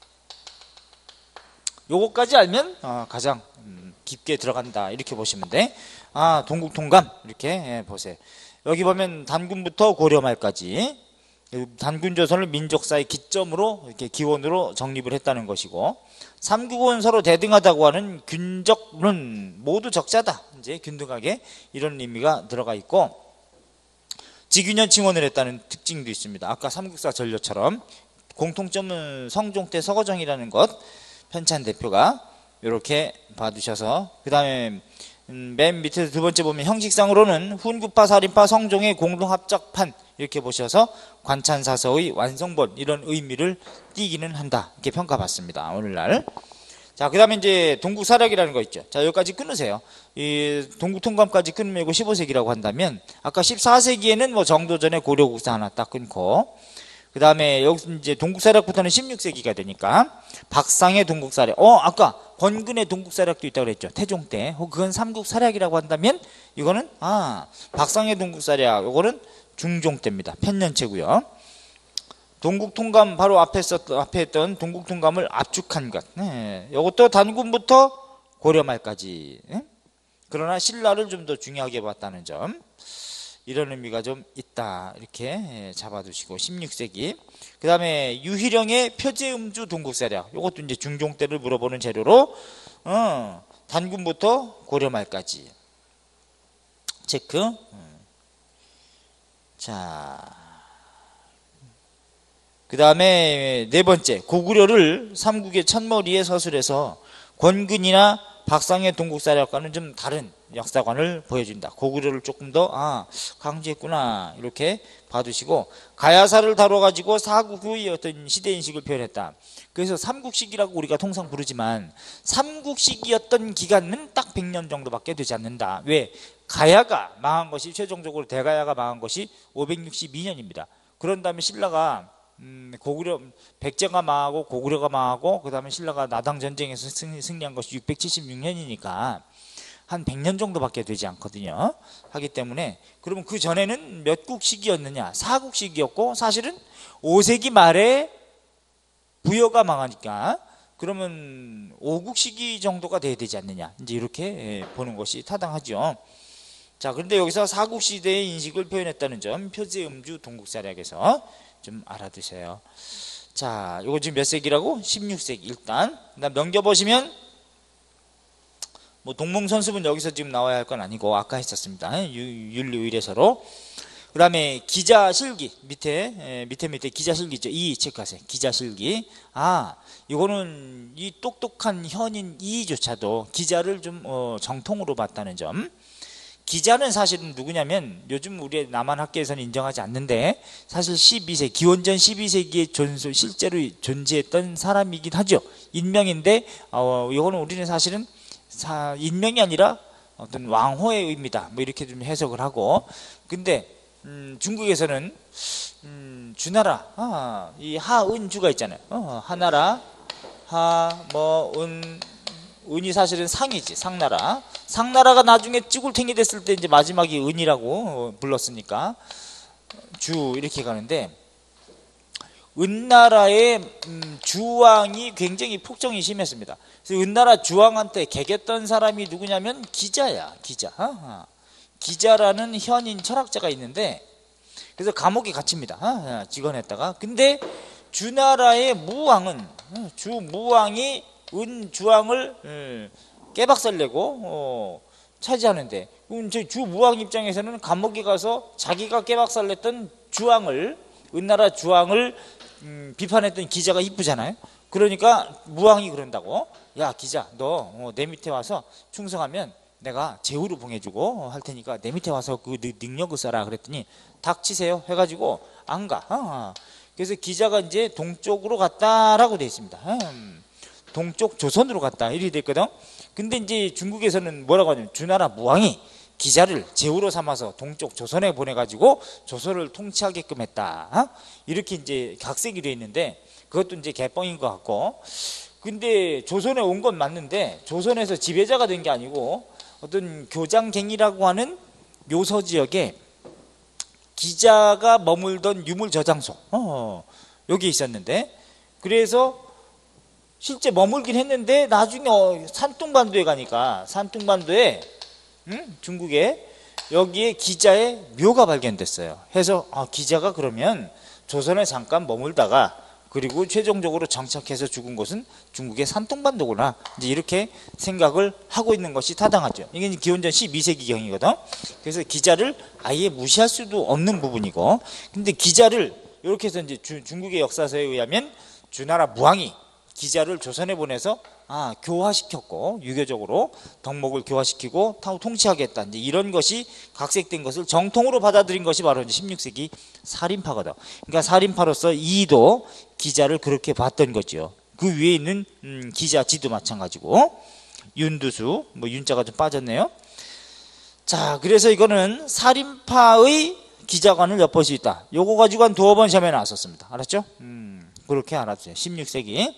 요거까지 알면 어, 가장 음, 깊게 들어간다 이렇게 보시면 돼. 아 동국통감 이렇게 예, 보세요. 여기 보면 단군부터 고려말까지 단군조선을 민족사의 기점으로 이렇게 기원으로 정립을 했다는 것이고 삼국은 서로 대등하다고 하는 균적론 모두 적자다. 이제 균등하게 이런 의미가 들어가 있고 직위년 칭원을 했다는 특징도 있습니다. 아까 삼국사 전료처럼 공통점은 성종 때 서거정이라는 것 편찬 대표가 이렇게 봐두셔서 그 다음에 음, 맨 밑에 두 번째 보면 형식상으로는 훈구파 살인파 성종의 공동합작판 이렇게 보셔서 관찬사서의 완성본 이런 의미를 띠기는 한다 이렇게 평가받습니다. 오늘날. 자, 그 다음에 이제 동국사략이라는 거 있죠. 자, 여기까지 끊으세요. 이 동국통감까지 끊으면 이거 십오 세기라고 한다면 아까 십사 세기에는 뭐 정도전에 고려국사 하나 딱 끊고 그 다음에 여기 이제 동국사략부터는 십육 세기가 되니까 박상의 동국사략. 어, 아까 권근의 동국사략도 있다고 그랬죠. 태종 때. 어, 그건 삼국사략이라고 한다면 이거는 아 박상의 동국사략. 이거는 중종 때입니다. 편년체고요. 동국통감 바로 앞에 썼 앞에 했던 동국통감을 압축한 것. 네. 이것도 단군부터 고려 말까지. 예? 그러나 신라를 좀 더 중요하게 봤다는 점, 이런 의미가 좀 있다, 이렇게 잡아두시고. 십육 세기 그 다음에 유희령의 표제음주 동국사략, 이것도 이제 중종 때를 물어보는 재료로 어, 단군부터 고려 말까지 체크. 자, 그 다음에 네 번째, 고구려를 삼국의 첫머리에 서술해서 권근이나 박상의 동국사략과는 좀 다른 역사관을 보여준다. 고구려를 조금 더 아 강조했구나, 이렇게 봐두시고. 가야사를 다뤄가지고 사국의 어떤 시대인식을 표현했다. 그래서 삼국시기라고 우리가 통상 부르지만 삼국시기였던 기간은 딱 백 년 정도밖에 되지 않는다. 왜? 가야가 망한 것이, 최종적으로 대가야가 망한 것이 오백육십이 년입니다. 그런 다음에 신라가 음, 고구려, 백제가 망하고 고구려가 망하고 그 다음에 신라가 나당 전쟁에서 승리, 승리한 것이 육백칠십육 년이니까 한 백 년 정도밖에 되지 않거든요. 하기 때문에 그러면 그 전에는 몇 국시기였느냐? 사국시기였고, 사실은 오 세기 말에 부여가 망하니까 그러면 오국시기 정도가 돼야 되지 않느냐, 이제 이렇게 보는 것이 타당하죠. 자, 그런데 여기서 사국시대의 인식을 표현했다는 점, 표제음주 동국사략에서 좀 알아두세요. 자, 이거 지금 몇 세기라고? 십육 세기. 일단 그다음 넘겨보시면 뭐 동몽선습은 여기서 지금 나와야 할 건 아니고 아까 했었습니다. 윤리의례서로. 그 다음에 기자실기 밑에 에, 밑에 밑에 기자실기 있죠. 이 체크하세요. 기자실기. 아, 이거는 이 똑똑한 현인 이조차도 기자를 좀 어, 정통으로 봤다는 점. 기자는 사실은 누구냐면 요즘 우리 남한 학계에서는 인정하지 않는데 사실 십이 세기, 기원전 십이 세기에 존수, 실제로 존재했던 사람이긴 하죠. 인명인데 어, 이거는 우리는 사실은 사, 인명이 아니라 어떤 왕호의 의미다, 뭐 이렇게 좀 해석을 하고. 근데 음, 중국에서는 음, 주나라, 아, 이 하은주가 있잖아요. 어, 하나라, 하, 뭐, 은, 은이 사실은 상이지, 상나라. 상나라가 나중에 찌굴탱이 됐을 때 이제 마지막이 은이라고 불렀으니까 주 이렇게 가는데, 은나라의 음, 주왕이 굉장히 폭정이 심했습니다. 그래서 은나라 주왕한테 개겼던 사람이 누구냐면 기자야, 기자. 아, 기자라는 현인 철학자가 있는데, 그래서 감옥에 갇힙니다. 아, 직원했다가. 근데 주나라의 무왕은, 주무왕이 은주왕을 음, 깨박살내고 어, 차지하는데, 그럼 저 주무왕 입장에서는 감옥에 가서 자기가 깨박살냈던 주왕을, 은나라 주왕을 음, 비판했던 기자가 이쁘잖아요. 그러니까 무왕이 그런다고, 야 기자, 너 내 밑에 와서 충성하면 내가 제후로 봉해주고 할 테니까 내 밑에 와서 그 능력을 써라. 그랬더니 닥치세요 해가지고 안 가. 어. 그래서 기자가 이제 동쪽으로 갔다라고 되어 있습니다. 음. 동쪽 조선으로 갔다, 이렇게 됐거든. 근데 이제 중국에서는 뭐라고 하냐면 주나라 무왕이 기자를 제후로 삼아서 동쪽 조선에 보내가지고 조선을 통치하게끔 했다, 어? 이렇게 이제 각색이 되어 있는데, 그것도 이제 개뻥인 것 같고. 근데 조선에 온 건 맞는데 조선에서 지배자가 된 게 아니고 어떤 교장갱이라고 하는 묘서 지역에 기자가 머물던 유물 저장소, 어, 여기 있었는데, 그래서 실제 머물긴 했는데 나중에 어, 산둥반도에 가니까 산둥반도에 음? 중국에 여기에 기자의 묘가 발견됐어요. 해서 아, 기자가 그러면 조선에 잠깐 머물다가 그리고 최종적으로 정착해서 죽은 곳은 중국의 산둥반도구나, 이제 이렇게 생각을 하고 있는 것이 타당하죠. 이게 기원전 십이 세기경이거든. 그래서 기자를 아예 무시할 수도 없는 부분이고, 근데 기자를 이렇게 해서 이제 주, 중국의 역사서에 의하면 주나라 무왕이 기자를 조선에 보내서 아, 교화시켰고, 유교적으로 덕목을 교화시키고 통치하겠다, 이제 이런 것이 각색된 것을 정통으로 받아들인 것이 바로 이제 십육 세기 살인파거든. 그러니까 살인파로서 이도 기자를 그렇게 봤던 거죠. 그 위에 있는 음, 기자지도 마찬가지고. 윤두수, 뭐 윤자가 좀 빠졌네요. 자, 그래서 이거는 살인파의 기자관을 엿볼 수 있다. 요거 가지고 한 두어 번 시험에 나왔었습니다. 알았죠? 음, 그렇게 알았어요. 십육 세기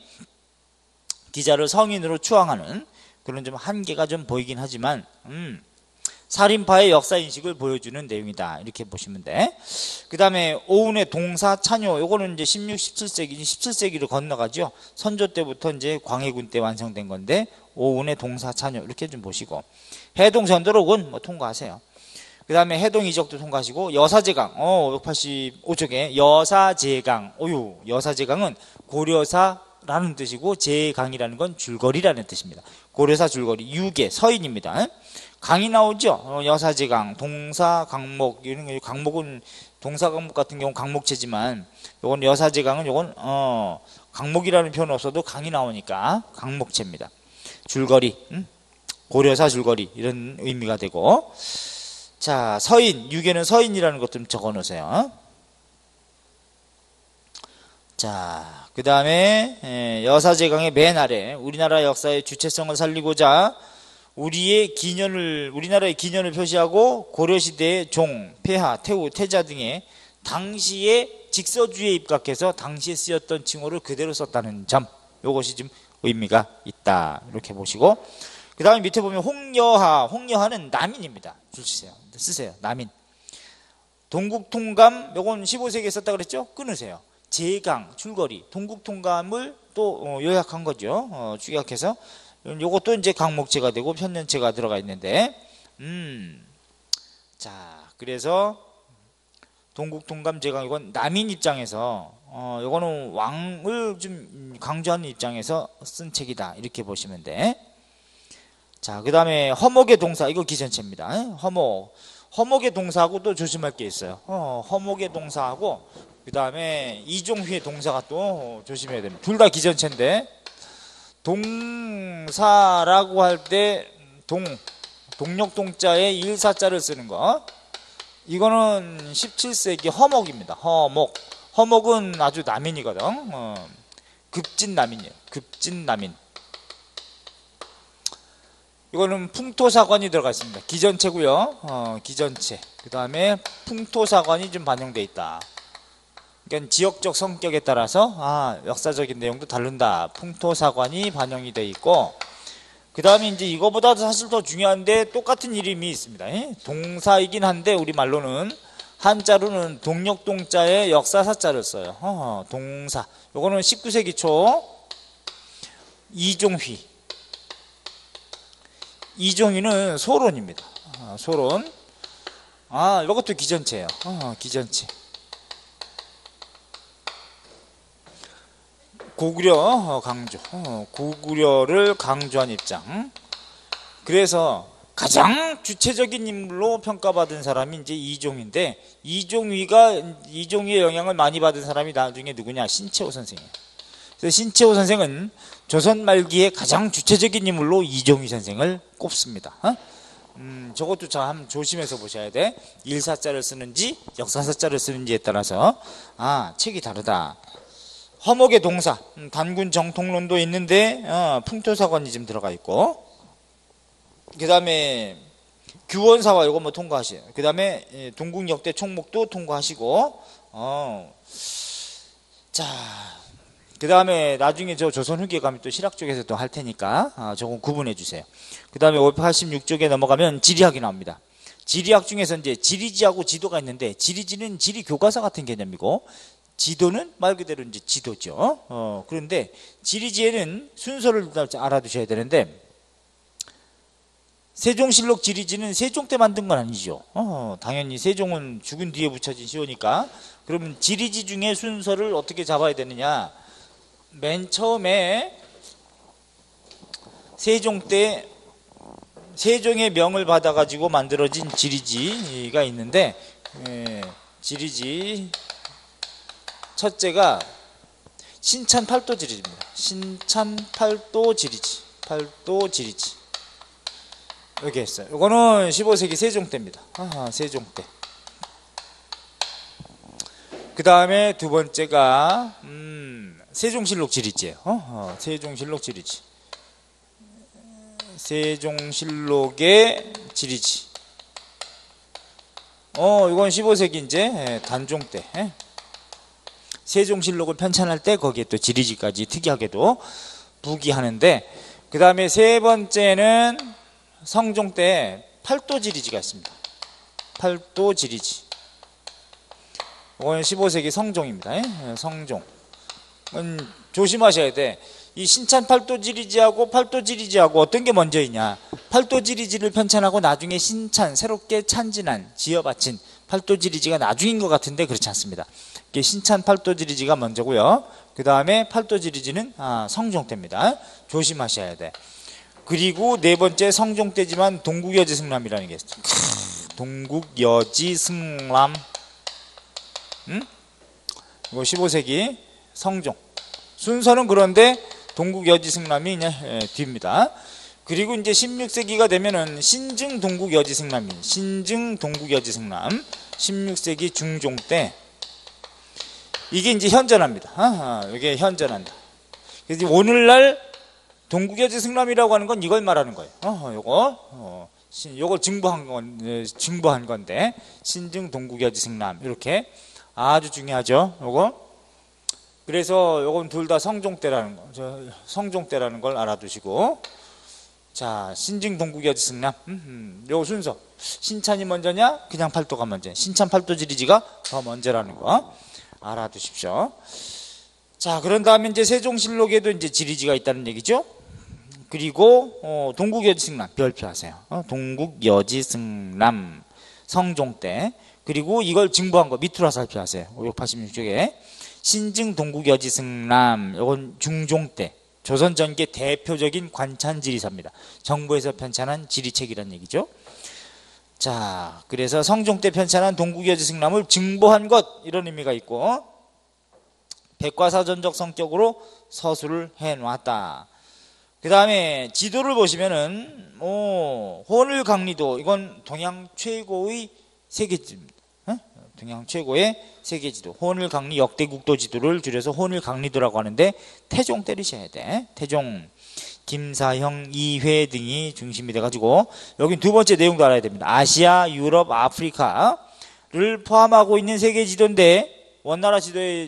기자를 성인으로 추앙하는 그런 좀 한계가 좀 보이긴 하지만 음, 살인파의 역사인식을 보여주는 내용이다, 이렇게 보시면 돼. 그 다음에 오운의 동사 찬요, 요거는 이제 십육, 십칠 세기, 십칠 세기로 건너가죠. 선조 때부터 이제 광해군 때 완성된 건데, 오운의 동사 찬요 이렇게 좀 보시고 해동 전도록은 뭐 통과하세요. 그 다음에 해동 이적도 통과하시고 여사제강 어 오백팔십오 쪽에 여사제강 오유 여사제강은 고려사라는 뜻이고 제강이라는 건 줄거리라는 뜻입니다. 고려사 줄거리 유계 서인입니다. 강이 나오죠. 어, 여사제강 동사 강목 이런 게 강목은 동사 강목 같은 경우 강목체지만 요건 여사제강은 요건 어 강목이라는 표현 없어도 강이 나오니까 강목체입니다. 줄거리 음? 고려사 줄거리 이런 의미가 되고 자 서인 유계는 서인이라는 것 좀 적어 놓으세요. 자 그 다음에 여사제강의 맨 아래 우리나라 역사의 주체성을 살리고자 우리의 기년을 우리나라의 기년을 표시하고 고려시대의 종, 폐하, 태우, 태자 등의 당시의 직서주에 입각해서 당시에 쓰였던 칭호를 그대로 썼다는 점 이것이 좀 의미가 있다 이렇게 보시고 그 다음에 밑에 보면 홍여하 홍여하는 남인입니다. 줄 쓰세요. 쓰세요. 남인 동국통감 요건 십오 세기에 썼다 그랬죠? 끊으세요. 제강 줄거리 동국통감을 또 요약한 거죠. 어, 축약해서 요것도 이제 강목체가 되고 편년체가 들어가 있는데 음, 자 그래서 동국통감 제강 이건 남인 입장에서 어, 요거는 왕을 좀 강조하는 입장에서 쓴 책이다 이렇게 보시면 돼. 자 그 다음에 허목의 동사 이거 기전체입니다. 허목 허목의 동사하고 또 조심할 게 있어요. 어, 허목의 동사하고 그 다음에 이종휘의 동사가 또 조심해야 됩니다. 둘 다 기전체인데 동사라고 할 때 동, 동력동자에 일사자를 쓰는 거 이거는 십칠 세기 허목입니다. 허목 허목은 아주 남인이거든. 어, 급진남인이에요. 급진남인 이거는 풍토사관이 들어가 있습니다. 기전체고요. 어, 기전체 그 다음에 풍토사관이 좀 반영되어 있다. 그러니까 지역적 성격에 따라서 아, 역사적인 내용도 다른다. 풍토사관이 반영이 되어 있고 그 다음에 이제 이거보다도 사실 더 중요한데 똑같은 이름이 있습니다. 에? 동사이긴 한데 우리말로는 한자로는 동력동자에 역사사자를 써요. 어, 동사 요거는 십구 세기 초 이종휘 이종휘는 소론입니다. 어, 소론 아 이것도 기전체예요. 어, 기전체 고구려 강조 고구려를 강조한 입장 그래서 가장 주체적인 인물로 평가받은 사람이 이제 이종인데 이종휘가 이종휘의 영향을 많이 받은 사람이 나중에 누구냐 신채호 선생이에요. 그래서 신채호 선생은 조선 말기에 가장 주체적인 인물로 이종휘 선생을 꼽습니다. 어? 음, 저것도 참 조심해서 보셔야 돼. 일사자를 쓰는지 역사사자를 쓰는지에 따라서 아 책이 다르다. 허목의 동사 단군 정통론도 있는데 어, 풍토사관이 좀 들어가 있고 그 다음에 규원사와 이거 뭐 통과하세요. 그 다음에 동국역대 총목도 통과하시고 어. 자, 그 다음에 나중에 저 조선 후기에 가면 또 실학 쪽에서 또 할 테니까 아, 저건 구분해 주세요. 그 다음에 오백팔십육 쪽에 넘어가면 지리학이 나옵니다. 지리학 중에서 이제 지리지하고 지도가 있는데 지리지는 지리 교과서 같은 개념이고 지도는 말 그대로 이제 지도죠. 어, 그런데 지리지에는 순서를 알아두셔야 되는데 세종실록 지리지는 세종 때 만든 건 아니죠. 어, 당연히 세종은 죽은 뒤에 붙여진 시호니까 그러면 지리지 중에 순서를 어떻게 잡아야 되느냐 맨 처음에 세종 때 세종의 명을 받아 가지고 만들어진 지리지가 있는데 예, 지리지 첫째가 신찬 팔도 지리지입니다. 신찬 팔도 지리지 팔도 지리지 이렇게 했어요. 이거는 십오 세기 세종 때입니다. 아, 세종 때. 그 다음에 두 번째가 음, 세종실록 지리지예요. 어? 어, 세종실록 지리지. 세종실록의 지리지. 어, 이건 십오 세기 이제 단종 때. 예? 세종실록을 편찬할 때 거기에 또 지리지까지 특이하게도 부기하는데 그 다음에 세 번째는 성종 때 팔도 지리지가 있습니다. 팔도 지리지. 이건 십오 세기 성종입니다. 예? 성종. 음, 조심하셔야 돼. 이 신찬 팔도지리지하고 팔도지리지하고 어떤 게 먼저이냐? 팔도지리지를 편찬하고 나중에 신찬 새롭게 찬진한 지어바친 팔도지리지가 나중인 것 같은데 그렇지 않습니다. 이게 신찬 팔도지리지가 먼저고요. 그 다음에 팔도지리지는 아, 성종대입니다. 조심하셔야 돼. 그리고 네 번째 성종대지만 동국여지승람이라는 게 있어요. 동국여지승람. 응? 이거 십오 세기 성종. 순서는 그런데 동국여지승람이 그냥 예, 뒤입니다. 그리고 이제 십육 세기가 되면은 신증 동국여지승람이 신증 동국여지승람 십육 세기 중종 때 이게 이제 현존합니다. 아하, 이게 현존한다. 그래서 오늘날 동국여지승람이라고 하는 건 이걸 말하는 거예요. 어, 요거 어, 요걸 증보한 건 예, 증보한 건데 신증 동국여지승람 이렇게 아주 중요하죠. 요거. 그래서 요건 둘 다 성종대라는 거, 저 성종대라는 걸 알아두시고, 자 신증 동국여지승람, 음, 음, 요 순서 신찬이 먼저냐, 그냥 팔도가 먼저? 신찬 팔도지리지가 더 먼저라는 거 알아두십시오. 자 그런 다음에 이제 세종실록에도 이제 지리지가 있다는 얘기죠. 그리고 어, 동국여지승람 별표하세요. 어, 동국여지승람 성종대. 그리고 이걸 증보한 거 밑으로 살펴하세요. 오백팔십육 쪽에 신증 동국여지승람, 이건 중종 때 조선 전계 대표적인 관찬 지리사입니다. 정부에서 편찬한 지리책이란 얘기죠. 자, 그래서 성종 때 편찬한 동국여지승람을 증보한 것 이런 의미가 있고, 백과사전적 성격으로 서술을 해놨다. 그 다음에 지도를 보시면은 오, 호늘강리도 이건 동양 최고의 세계지입니다. 동양 최고의 세계지도 호늘강리 역대국도 지도를 줄여서 호늘강리도라고 하는데 태종 때리셔야 돼. 태종, 김사형, 이회 등이 중심이 돼가지고 여긴 두 번째 내용도 알아야 됩니다. 아시아, 유럽, 아프리카를 포함하고 있는 세계지도인데 원나라 지도의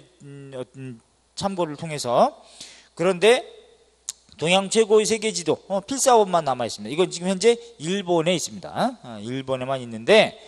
참고를 통해서, 그런데 동양 최고의 세계지도 어, 필사본만 남아있습니다. 이건 지금 현재 일본에 있습니다. 어, 일본에만 있는데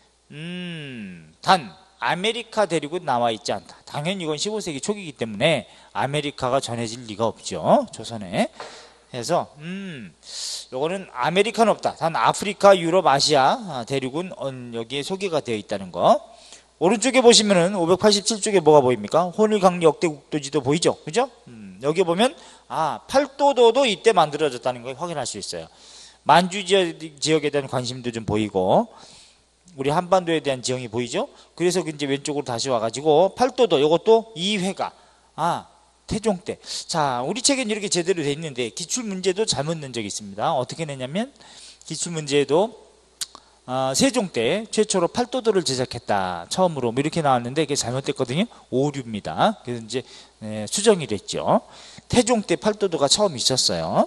음, 단 아메리카 대륙은 나와 있지 않다. 당연히 이건 십오 세기 초기이기 때문에 아메리카가 전해질 리가 없죠. 조선에. 해서 음, 요거는 아메리카는 없다. 단 아프리카, 유럽, 아시아 대륙은 여기에 소개가 되어 있다는 거. 오른쪽에 보시면은 오백팔십칠 쪽에 뭐가 보입니까? 호늘강리 역대국도지도 보이죠? 그죠? 음, 여기 보면 아, 팔도도도 이때 만들어졌다는 걸 확인할 수 있어요. 만주 지역에 대한 관심도 좀 보이고, 우리 한반도에 대한 지형이 보이죠? 그래서 이제 왼쪽으로 다시 와가지고 팔도도 이것도 이회가 아 태종 때. 자 우리 책엔 이렇게 제대로 돼 있는데 기출 문제도 잘못 낸 적이 있습니다. 어떻게 냈냐면 기출 문제에도 어, 세종 때 최초로 팔도도를 제작했다 처음으로 뭐 이렇게 나왔는데 이게 잘못됐거든요. 오류입니다. 그래서 이제 네, 수정이 됐죠. 태종 때 팔도도가 처음 있었어요.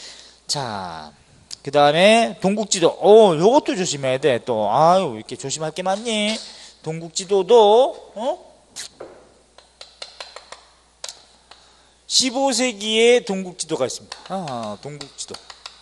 자. 그 다음에 동국지도, 어, 요것도 조심해야 돼, 또. 아유, 이렇게 조심할 게 많니? 동국지도도, 어? 십오 세기에 동국지도가 있습니다. 아, 동국지도.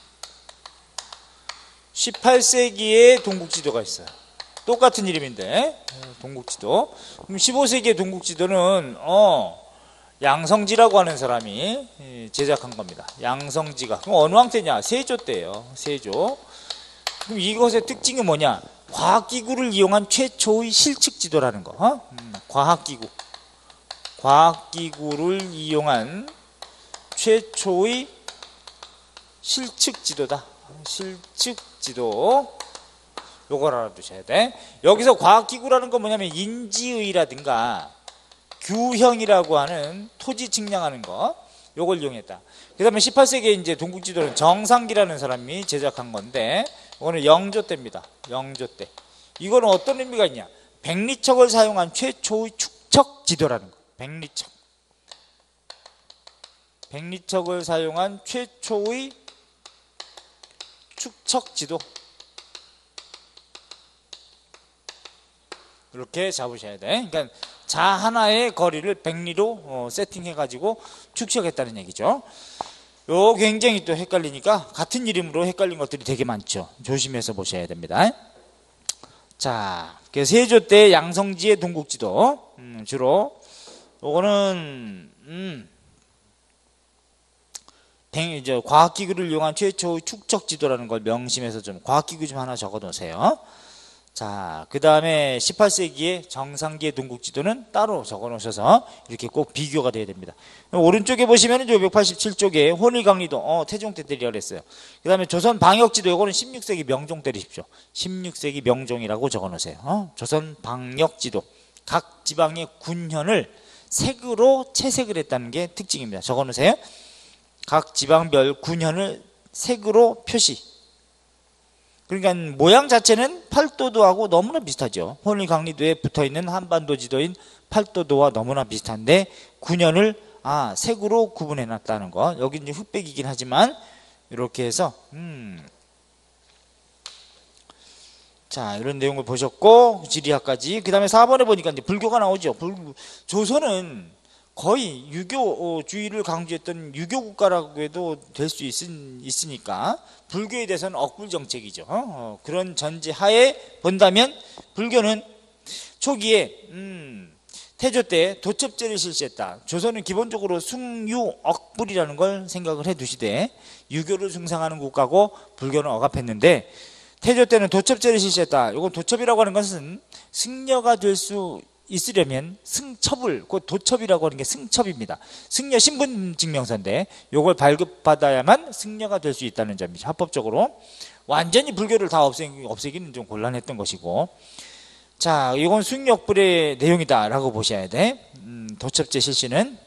십팔 세기에 동국지도가 있어요. 똑같은 이름인데, 동국지도. 그럼 십오 세기의 동국지도는, 어, 양성지라고 하는 사람이 제작한 겁니다. 양성지가. 그럼 어느 왕때냐? 세조 때예요. 세조. 그럼 이것의 특징은 뭐냐? 과학기구를 이용한 최초의 실측지도라는 거. 어? 음, 과학기구. 과학기구를 이용한 최초의 실측지도다. 실측지도. 요걸 알아두셔야 돼. 여기서 과학기구라는 건 뭐냐면 인지의라든가 규형이라고 하는 토지 측량하는 거, 요걸 이용했다. 그 다음에 십팔 세기에 이제 동국지도는 정상기라는 사람이 제작한 건데, 이거는 영조 때입니다. 영조 때. 이거는 어떤 의미가 있냐? 백리척을 사용한 최초의 축척 지도라는 거. 백리척. 백리척을 사용한 최초의 축척 지도. 이렇게 잡으셔야 돼. 그러니까 자 하나의 거리를 백리로 어, 세팅해가지고 축척했다는 얘기죠. 요 굉장히 또 헷갈리니까 같은 이름으로 헷갈린 것들이 되게 많죠. 조심해서 보셔야 됩니다. 자, 세조 때 양성지의 동국지도 음, 주로 요거는 음, 백, 저, 과학기구를 이용한 최초의 축척지도라는 걸 명심해서 좀 과학기구 좀 하나 적어 놓으세요. 자, 그 다음에 십팔 세기의 정상기의 동국지도는 따로 적어 놓으셔서 이렇게 꼭 비교가 돼야 됩니다. 오른쪽에 보시면 백팔십칠 쪽에 혼일강리도, 어, 태종때 때리라 그랬어요. 그 다음에 조선 방역지도, 요거는 십육 세기 명종 때리십시오. 십육 세기 명종이라고 적어 놓으세요. 어? 조선 방역지도. 각 지방의 군현을 색으로 채색을 했다는 게 특징입니다. 적어 놓으세요. 각 지방별 군현을 색으로 표시. 그러니까 모양 자체는 팔도도하고 너무나 비슷하죠. 혼일강리도에 붙어있는 한반도 지도인 팔도도와 너무나 비슷한데 군현을 아 색으로 구분해 놨다는 거. 여기 이제 흑백이긴 하지만 이렇게 해서 음. 자, 이런 내용을 보셨고 지리학까지. 그 다음에 사 번에 보니까 이제 불교가 나오죠. 불, 조선은 거의 유교주의를 강조했던 유교 국가라고 해도 될 수 있으니까 불교에 대해서는 억불 정책이죠. 어, 그런 전제 하에 본다면 불교는 초기에 음, 태조 때 도첩제를 실시했다. 조선은 기본적으로 숭유억불이라는 걸 생각을 해 두시되 유교를 숭상하는 국가고 불교는 억압했는데 태조 때는 도첩제를 실시했다. 이건 도첩이라고 하는 것은 승려가 될 수 있으려면 승첩을, 곧 도첩이라고 하는 게 승첩입니다. 승려 신분증명서인데 요걸 발급받아야만 승려가 될 수 있다는 점이죠. 합법적으로. 완전히 불교를 다 없애, 없애기는 좀 곤란했던 것이고. 자, 이건 숭유억불의 내용이다 라고 보셔야 돼. 음, 도첩제 실시는.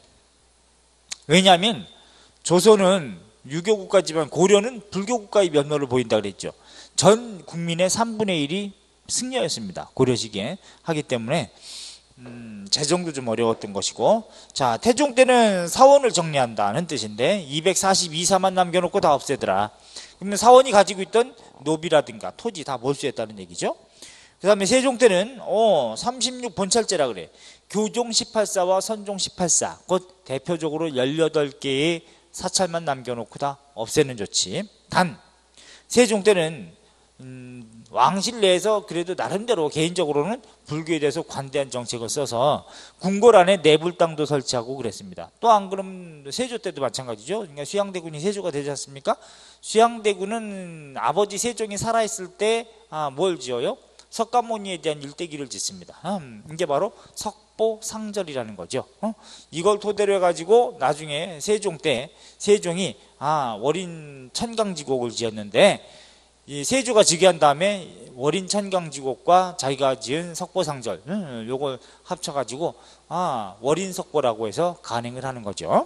왜냐하면 조선은 유교국가지만 고려는 불교국가의 면모를 보인다 그랬죠. 전 국민의 삼분의 일이 승려였습니다. 고려 시기에. 하기 때문에 음, 재정도 좀 어려웠던 것이고. 자, 태종 때는 사원을 정리한다는 뜻인데 이백사십이 사만 남겨놓고 다 없애더라. 그러면 사원이 가지고 있던 노비라든가 토지 다 몰수했다는 얘기죠. 그 다음에 세종 때는 어, 삼십육 본찰제라 그래. 교종 십팔 사와 선종 십팔 사, 곧 대표적으로 열여덟 개의 사찰만 남겨놓고 다 없애는 조치. 단 세종 때는 음, 왕실 내에서 그래도 나름대로 개인적으로는 불교에 대해서 관대한 정책을 써서 궁궐 안에 내불당도 설치하고 그랬습니다. 또 안 그러면 세조 때도 마찬가지죠. 그러니까 수양대군이 세조가 되지 않습니까? 수양대군은 아버지 세종이 살아있을 때 아, 뭘 지어요? 석가모니에 대한 일대기를 짓습니다. 음, 이게 바로 석보상절이라는 거죠. 어? 이걸 토대로 해가지고 나중에 세종 때 세종이 아, 월인 천강지곡을 지었는데 이 세조가 즉위한 다음에 월인 천강지곡과 자기가 지은 석보상절 음, 요걸 합쳐가지고 아, 월인석보라고 해서 간행을 하는 거죠.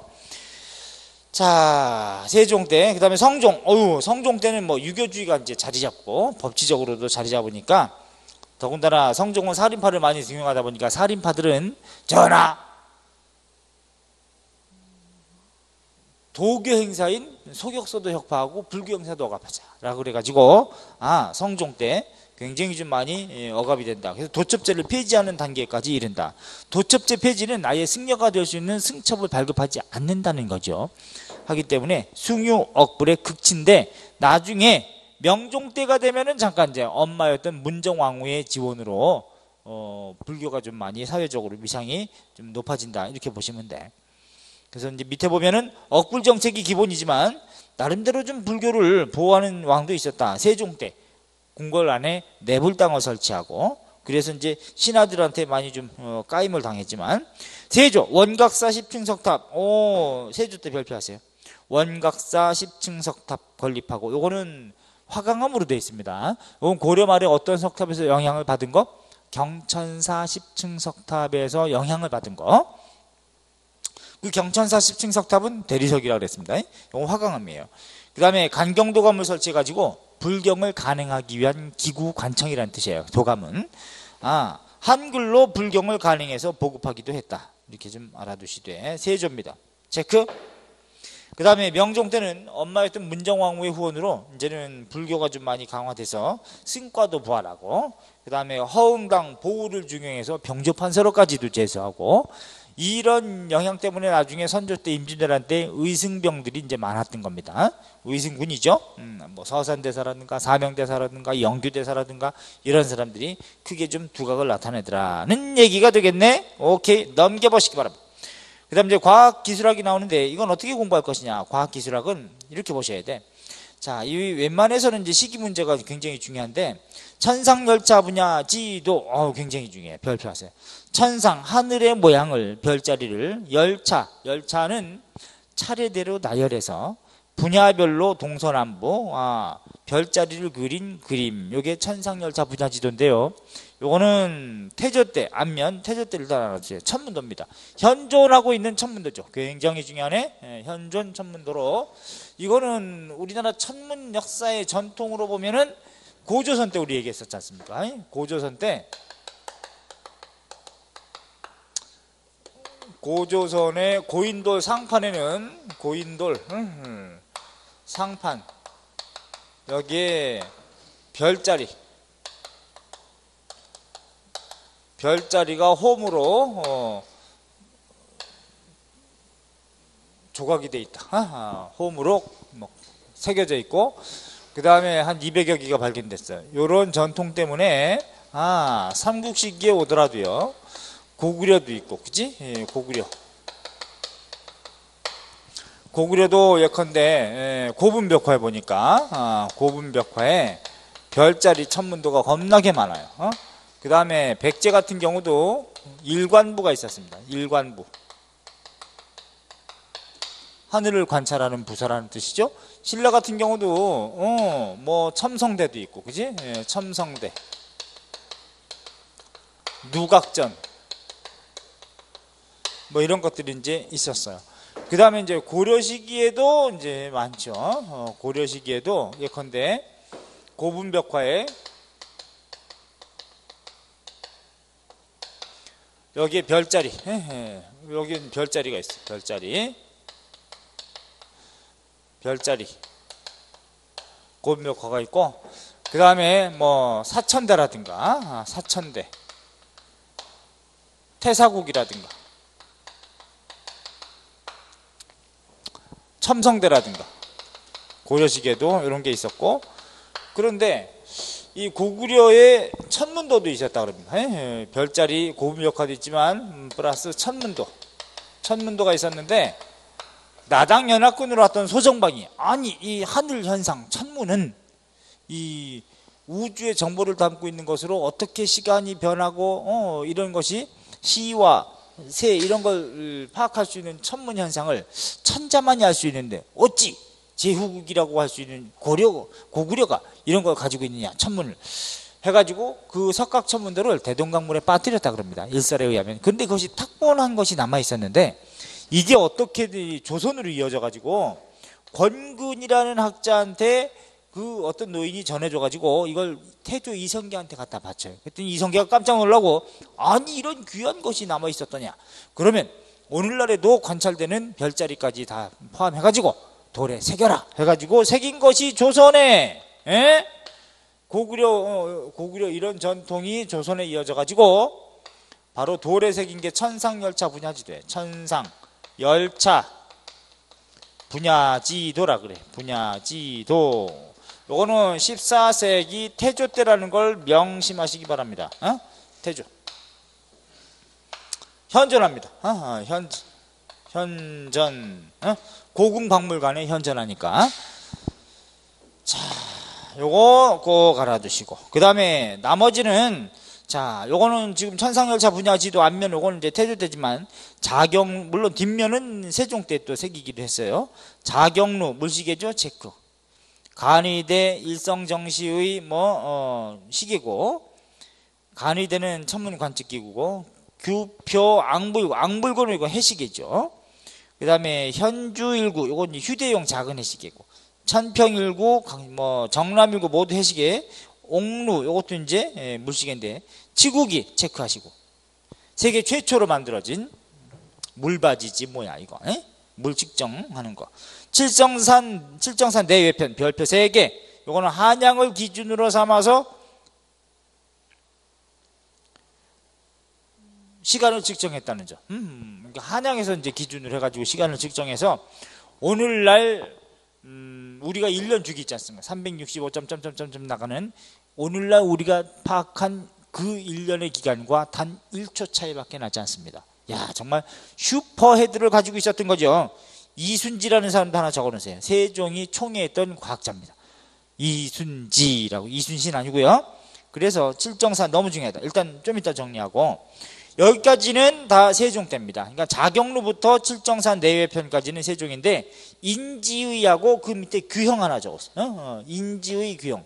자, 세종 때, 그 다음에 성종. 어유, 성종 때는 뭐 유교주의가 이제 자리 잡고 법치적으로도 자리 잡으니까 더군다나 성종은 살인파를 많이 등용하다 보니까 살인파들은 전하 도교 행사인 소격서도 혁파하고 불교 행사도 억압하자 라고 그래가지고 아, 성종 때 굉장히 좀 많이 억압이 된다. 그래서 도첩제를 폐지하는 단계까지 이른다. 도첩제 폐지는 아예 승려가 될 수 있는 승첩을 발급하지 않는다는 거죠. 하기 때문에 숭유억불의 극치인데 나중에 명종 때가 되면은 잠깐 이제 엄마였던 문정왕후의 지원으로 어, 불교가 좀 많이 사회적으로 위상이 좀 높아진다 이렇게 보시면 돼. 그래서 이제 밑에 보면은 억불 정책이 기본이지만 나름대로 좀 불교를 보호하는 왕도 있었다. 세종 때 궁궐 안에 내불당을 설치하고 그래서 이제 신하들한테 많이 좀 어, 까임을 당했지만 세조 원각사 십층 석탑 오 세조 때 별표하세요. 원각사 십층 석탑 건립하고 요거는 화강암으로 되어 있습니다. 이건 고려 말에 어떤 석탑에서 영향을 받은 거? 경천사 십층 석탑에서 영향을 받은 거. 그 경천사 십층 석탑은 대리석이라고 그랬습니다. 이건 화강암이에요. 그 다음에 간경도감을 설치해가지고 불경을 간행하기 위한 기구 관청이라는 뜻이에요. 도감은 아 한글로 불경을 간행해서 보급하기도 했다. 이렇게 좀 알아두시되 세조입니다. 체크. 그 다음에 명종 때는 엄마였던 문정왕후의 후원으로 이제는 불교가 좀 많이 강화돼서 승과도 부활하고 그 다음에 허응당 보호를 중용해서 병조판서로까지도 제수하고 이런 영향 때문에 나중에 선조 때 임진왜란 때 의승병들이 이제 많았던 겁니다. 의승군이죠. 음, 뭐 서산대사라든가 사명대사라든가 영규대사라든가 이런 사람들이 크게 좀 두각을 나타내더라는 얘기가 되겠네. 오케이, 넘겨보시기 바랍니다. 그 다음 이제 과학기술학이 나오는데 이건 어떻게 공부할 것이냐. 과학기술학은 이렇게 보셔야 돼. 자, 이 웬만해서는 이제 시기 문제가 굉장히 중요한데, 천상열차 분야 지도, 어 굉장히 중요해. 별표 하세요. 천상, 하늘의 모양을, 별자리를, 열차, 열차는 차례대로 나열해서 분야별로 동서남북, 아, 별자리를 그린 그림. 요게 천상열차 분야 지도인데요. 요거는 태조 때, 앞면, 태조 때를 다 알아주세요. 천문도입니다. 현존하고 있는 천문도죠. 굉장히 중요하네. 예, 현존 천문도로. 이거는 우리나라 천문 역사의 전통으로 보면은 고조선 때 우리 얘기했었지 않습니까? 고조선 때, 고조선의 고인돌 상판에는, 고인돌, 상판, 여기에 별자리, 별자리가 홈으로 어, 조각이 돼 있다. 아하, 홈으로 뭐 새겨져 있고, 그 다음에 한 이백여 개가 발견됐어요. 요런 전통 때문에 아 삼국시기에 오더라도요, 고구려도 있고, 그치? 예, 고구려. 고구려도 예컨대 예, 고분벽화에 보니까 아, 고분벽화에 별자리 천문도가 겁나게 많아요. 어? 그 다음에 백제 같은 경우도 일관부가 있었습니다. 일관부. 하늘을 관찰하는 부서라는 뜻이죠. 신라 같은 경우도 어, 뭐 첨성대도 있고, 그지? 예, 첨성대, 누각전, 뭐 이런 것들이 이제 있었어요. 그 다음에 이제 고려 시기에도 이제 많죠. 어, 고려 시기에도 예컨대 고분벽화에 여기에 별자리, 여기는 별자리가 있어요. 별자리, 별자리, 고분벽화가 있고, 그 다음에 뭐 사천대라든가, 사천대, 태사국이라든가, 첨성대라든가, 고려시기에도 이런 게 있었고, 그런데 이 고구려의 천문도도 있었다 그럽니다. 에? 별자리 고분벽화도 있지만 음, 플러스 천문도, 천문도가 있었는데, 나당 연합군으로 왔던 소정방이 아니 이 하늘 현상 천문은 이 우주의 정보를 담고 있는 것으로 어떻게 시간이 변하고 어, 이런 것이 시와 새 이런 걸 파악할 수 있는 천문 현상을 천자만이 알 수 있는데 어찌 제후국이라고 할 수 있는 고려 고구려가 이런 걸 가지고 있느냐, 천문을 해가지고 그 석각천문도를 대동강물에 빠뜨렸다 그럽니다. 일설에 의하면. 그런데 그것이 탁본한 것이 남아 있었는데, 이게 어떻게 조선으로 이어져 가지고 권근이라는 학자한테 그 어떤 노인이 전해줘 가지고 이걸 태조 이성계한테 갖다 바쳐요. 그랬더니 이성계가 깜짝 놀라고, 아니 이런 귀한 것이 남아 있었더냐. 그러면 오늘날에도 관찰되는 별자리까지 다 포함해 가지고 돌에 새겨라 해가지고 새긴 것이 조선에, 에? 고구려 고구려 이런 전통이 조선에 이어져 가지고 바로 돌에 새긴 게 천상열차 분야지도예요. 천상 열차 분야지도라 그래. 분야지도. 요거는 십사 세기 태조 때라는 걸 명심하시기 바랍니다. 어? 태조. 현존합니다. 어? 현, 현전. 어? 고궁박물관에 현존하니까. 자, 요거 꼭 알아두시고. 그 다음에 나머지는, 자, 요거는 지금 천상열차 분야지도 앞면 요거는 이제 태조 때지만, 자경, 물론 뒷면은 세종 때 또 새기기도 했어요. 자경루, 물시계죠? 체크. 간의대 일성정시의 뭐, 어, 시계고, 간의대는 천문관측기구고, 규표 앙불고, 앙불고는 이거 해시계죠. 그 다음에 현주일구, 요건 휴대용 작은 해시계고, 천평일구, 뭐, 정남일구 모두 해시계, 옥루, 요것도 이제 예, 물시계인데, 치국이 체크하시고, 세계 최초로 만들어진 물바지지 뭐야 이거, 에? 물 측정하는 거. 칠정산, 칠정산 내외편 별표 세 개, 요거는 한양을 기준으로 삼아서 시간을 측정했다는 점. 음, 그러니까 한양에서 이제 기준으로 해가지고 시간을 측정해서 오늘날 음, 우리가 일 년 주기 있지 않습니까? 삼백육십오 점 점점점 나가는 오늘날 우리가 파악한 그 일 년의 기간과 단 일 초 차이밖에 나지 않습니다. 야, 정말 슈퍼헤드를 가지고 있었던 거죠. 이순지라는 사람도 하나 적어놓으세요. 세종이 총애했던 과학자입니다. 이순지라고. 이순신 아니고요. 그래서 칠정산 너무 중요하다. 일단 좀 이따 정리하고, 여기까지는 다 세종 때입니다. 그러니까 자경루부터 칠정산 내외편까지는 세종인데, 인지의하고 그 밑에 규형 하나 적었어요. 어? 인지의 규형,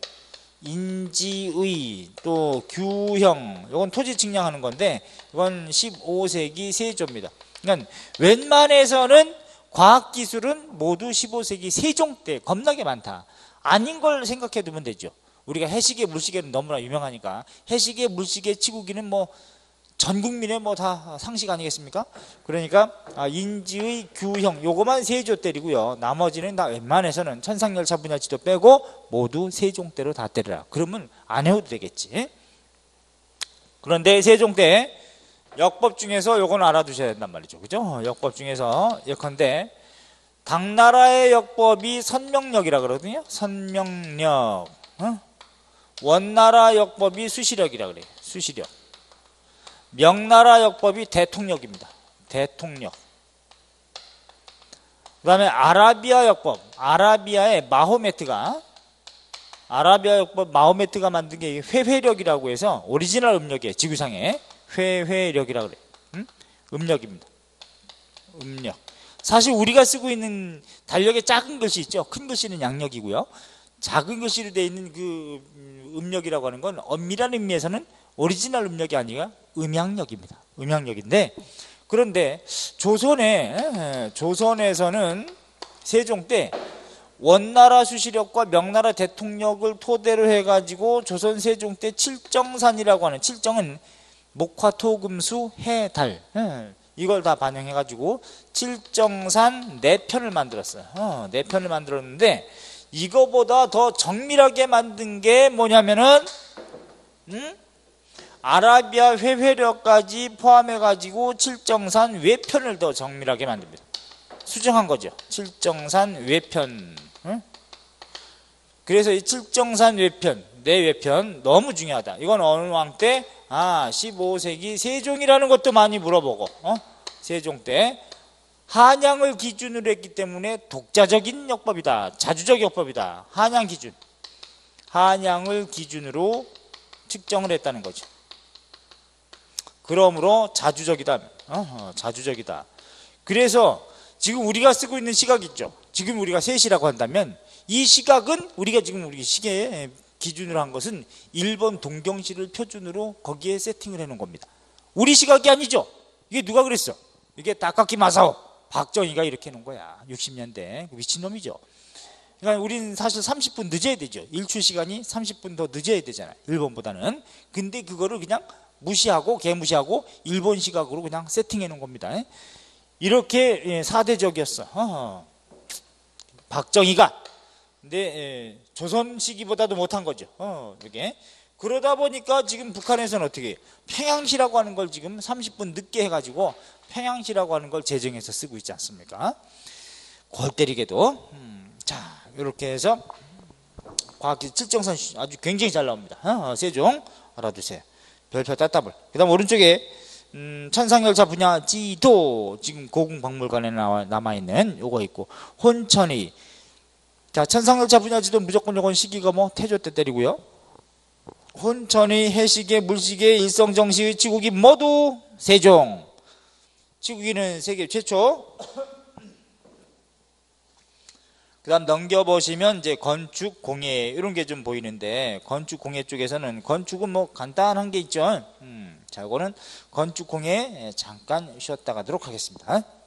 인지의 또 규형, 이건 토지 측량하는 건데 이건 십오 세기 세조입니다. 그러니까 웬만해서는 과학기술은 모두 십오 세기 세종 때 겁나게 많다. 아닌 걸 생각해 두면 되죠. 우리가 해시계 물시계는 너무나 유명하니까 해시계 물시계 치구기는 뭐 전 국민의 뭐 다 상식 아니겠습니까? 그러니까 인지의 규형 요거만 세조 때리고요. 나머지는 다 웬만해서는 천상열차 분야 지도 빼고 모두 세종 때로 다 때려라. 그러면 안 해도 되겠지. 그런데 세종 때 역법 중에서 요건 알아두셔야 된단 말이죠. 그죠? 역법 중에서 예컨대 당나라의 역법이 선명력이라 그러거든요. 선명력. 어? 원나라 역법이 수시력이라 그래요. 수시력. 명나라 역법이 대통령입니다. 대통령. 그 다음에 아라비아 역법. 아라비아의 마호메트가 아라비아 역법 마호메트가 만든 게 회회력이라고 해서 오리지널 음력이에요. 지구상에 회회력이라고 그래요. 음? 음력입니다. 음력. 사실 우리가 쓰고 있는 달력에 작은 글씨 있죠. 큰 글씨는 양력이고요. 작은 글씨로 되어 있는 그 음력이라고 하는 건 엄밀한 의미에서는 오리지널 음력이 아니라 음양력입니다. 음양력인데, 그런데 조선에 조선에서는 세종 때 원나라 수시력과 명나라 대통령을 토대로 해가지고 조선 세종 때 칠정산이라고 하는, 칠정은 목화토금수 해달, 이걸 다 반영해가지고 칠정산 네 편을 만들었어요. 어, 네 편을 만들었는데 이거보다 더 정밀하게 만든 게 뭐냐면은 음? 아라비아 회회력까지 포함해가지고 칠정산 외편을 더 정밀하게 만듭니다. 수정한 거죠. 칠정산 외편. 응? 그래서 이 칠정산 외편, 내외편 너무 중요하다. 이건 어느 왕 때? 아, 십오 세기 세종이라는 것도 많이 물어보고, 어? 세종 때 한양을 기준으로 했기 때문에 독자적인 역법이다. 자주적 역법이다. 한양 기준. 한양을 기준으로 측정을 했다는 거죠. 그러므로 자주적이다. 어, 자주적이다. 그래서 지금 우리가 쓰고 있는 시각 있죠. 지금 우리가 세 시라고 한다면 이 시각은 우리가 지금 우리 시계에 기준으로 한 것은 일본 동경시를 표준으로 거기에 세팅을 해놓은 겁니다. 우리 시각이 아니죠. 이게 누가 그랬어? 이게 다카키 마사오, 박정희가 이렇게 해놓은 거야. 육십 년대. 미친놈이죠. 그러니까 우리는 사실 삼십 분 늦어야 되죠. 일출 시간이 삼십 분 더 늦어야 되잖아요. 일본보다는. 근데 그거를 그냥 무시하고 개무시하고 일본 시각으로 그냥 세팅해 놓은 겁니다. 이렇게 사대적이었어. 어허. 박정희가. 근데 조선 시기보다도 못한 거죠. 어, 이렇게. 그러다 보니까 지금 북한에서는 어떻게 해요? 평양시라고 하는 걸 지금 삼십 분 늦게 해가지고 평양시라고 하는 걸 제정해서 쓰고 있지 않습니까? 골 때리게도. 음, 자, 이렇게 해서 과학기술 칠정산 아주 굉장히 잘 나옵니다. 어, 세종 알아두세요. 별표 따따블. 그 다음 오른쪽에 음, 천상열차 분야 지도 지금 고궁박물관에 나와, 남아있는 요거 있고, 혼천이. 자, 천상열차 분야 지도 무조건 요건 시기가 뭐 태조 때 때리고요. 혼천이, 해시계, 물시계, 일성정시의 치국이 모두 세종. 치국이는 세계 최초. 그 다음 넘겨보시면 이제 건축 공예 이런 게 좀 보이는데, 건축 공예 쪽에서는 건축은 뭐 간단한 게 있죠. 음, 자, 이거는 건축 공예 잠깐 쉬었다 가도록 하겠습니다.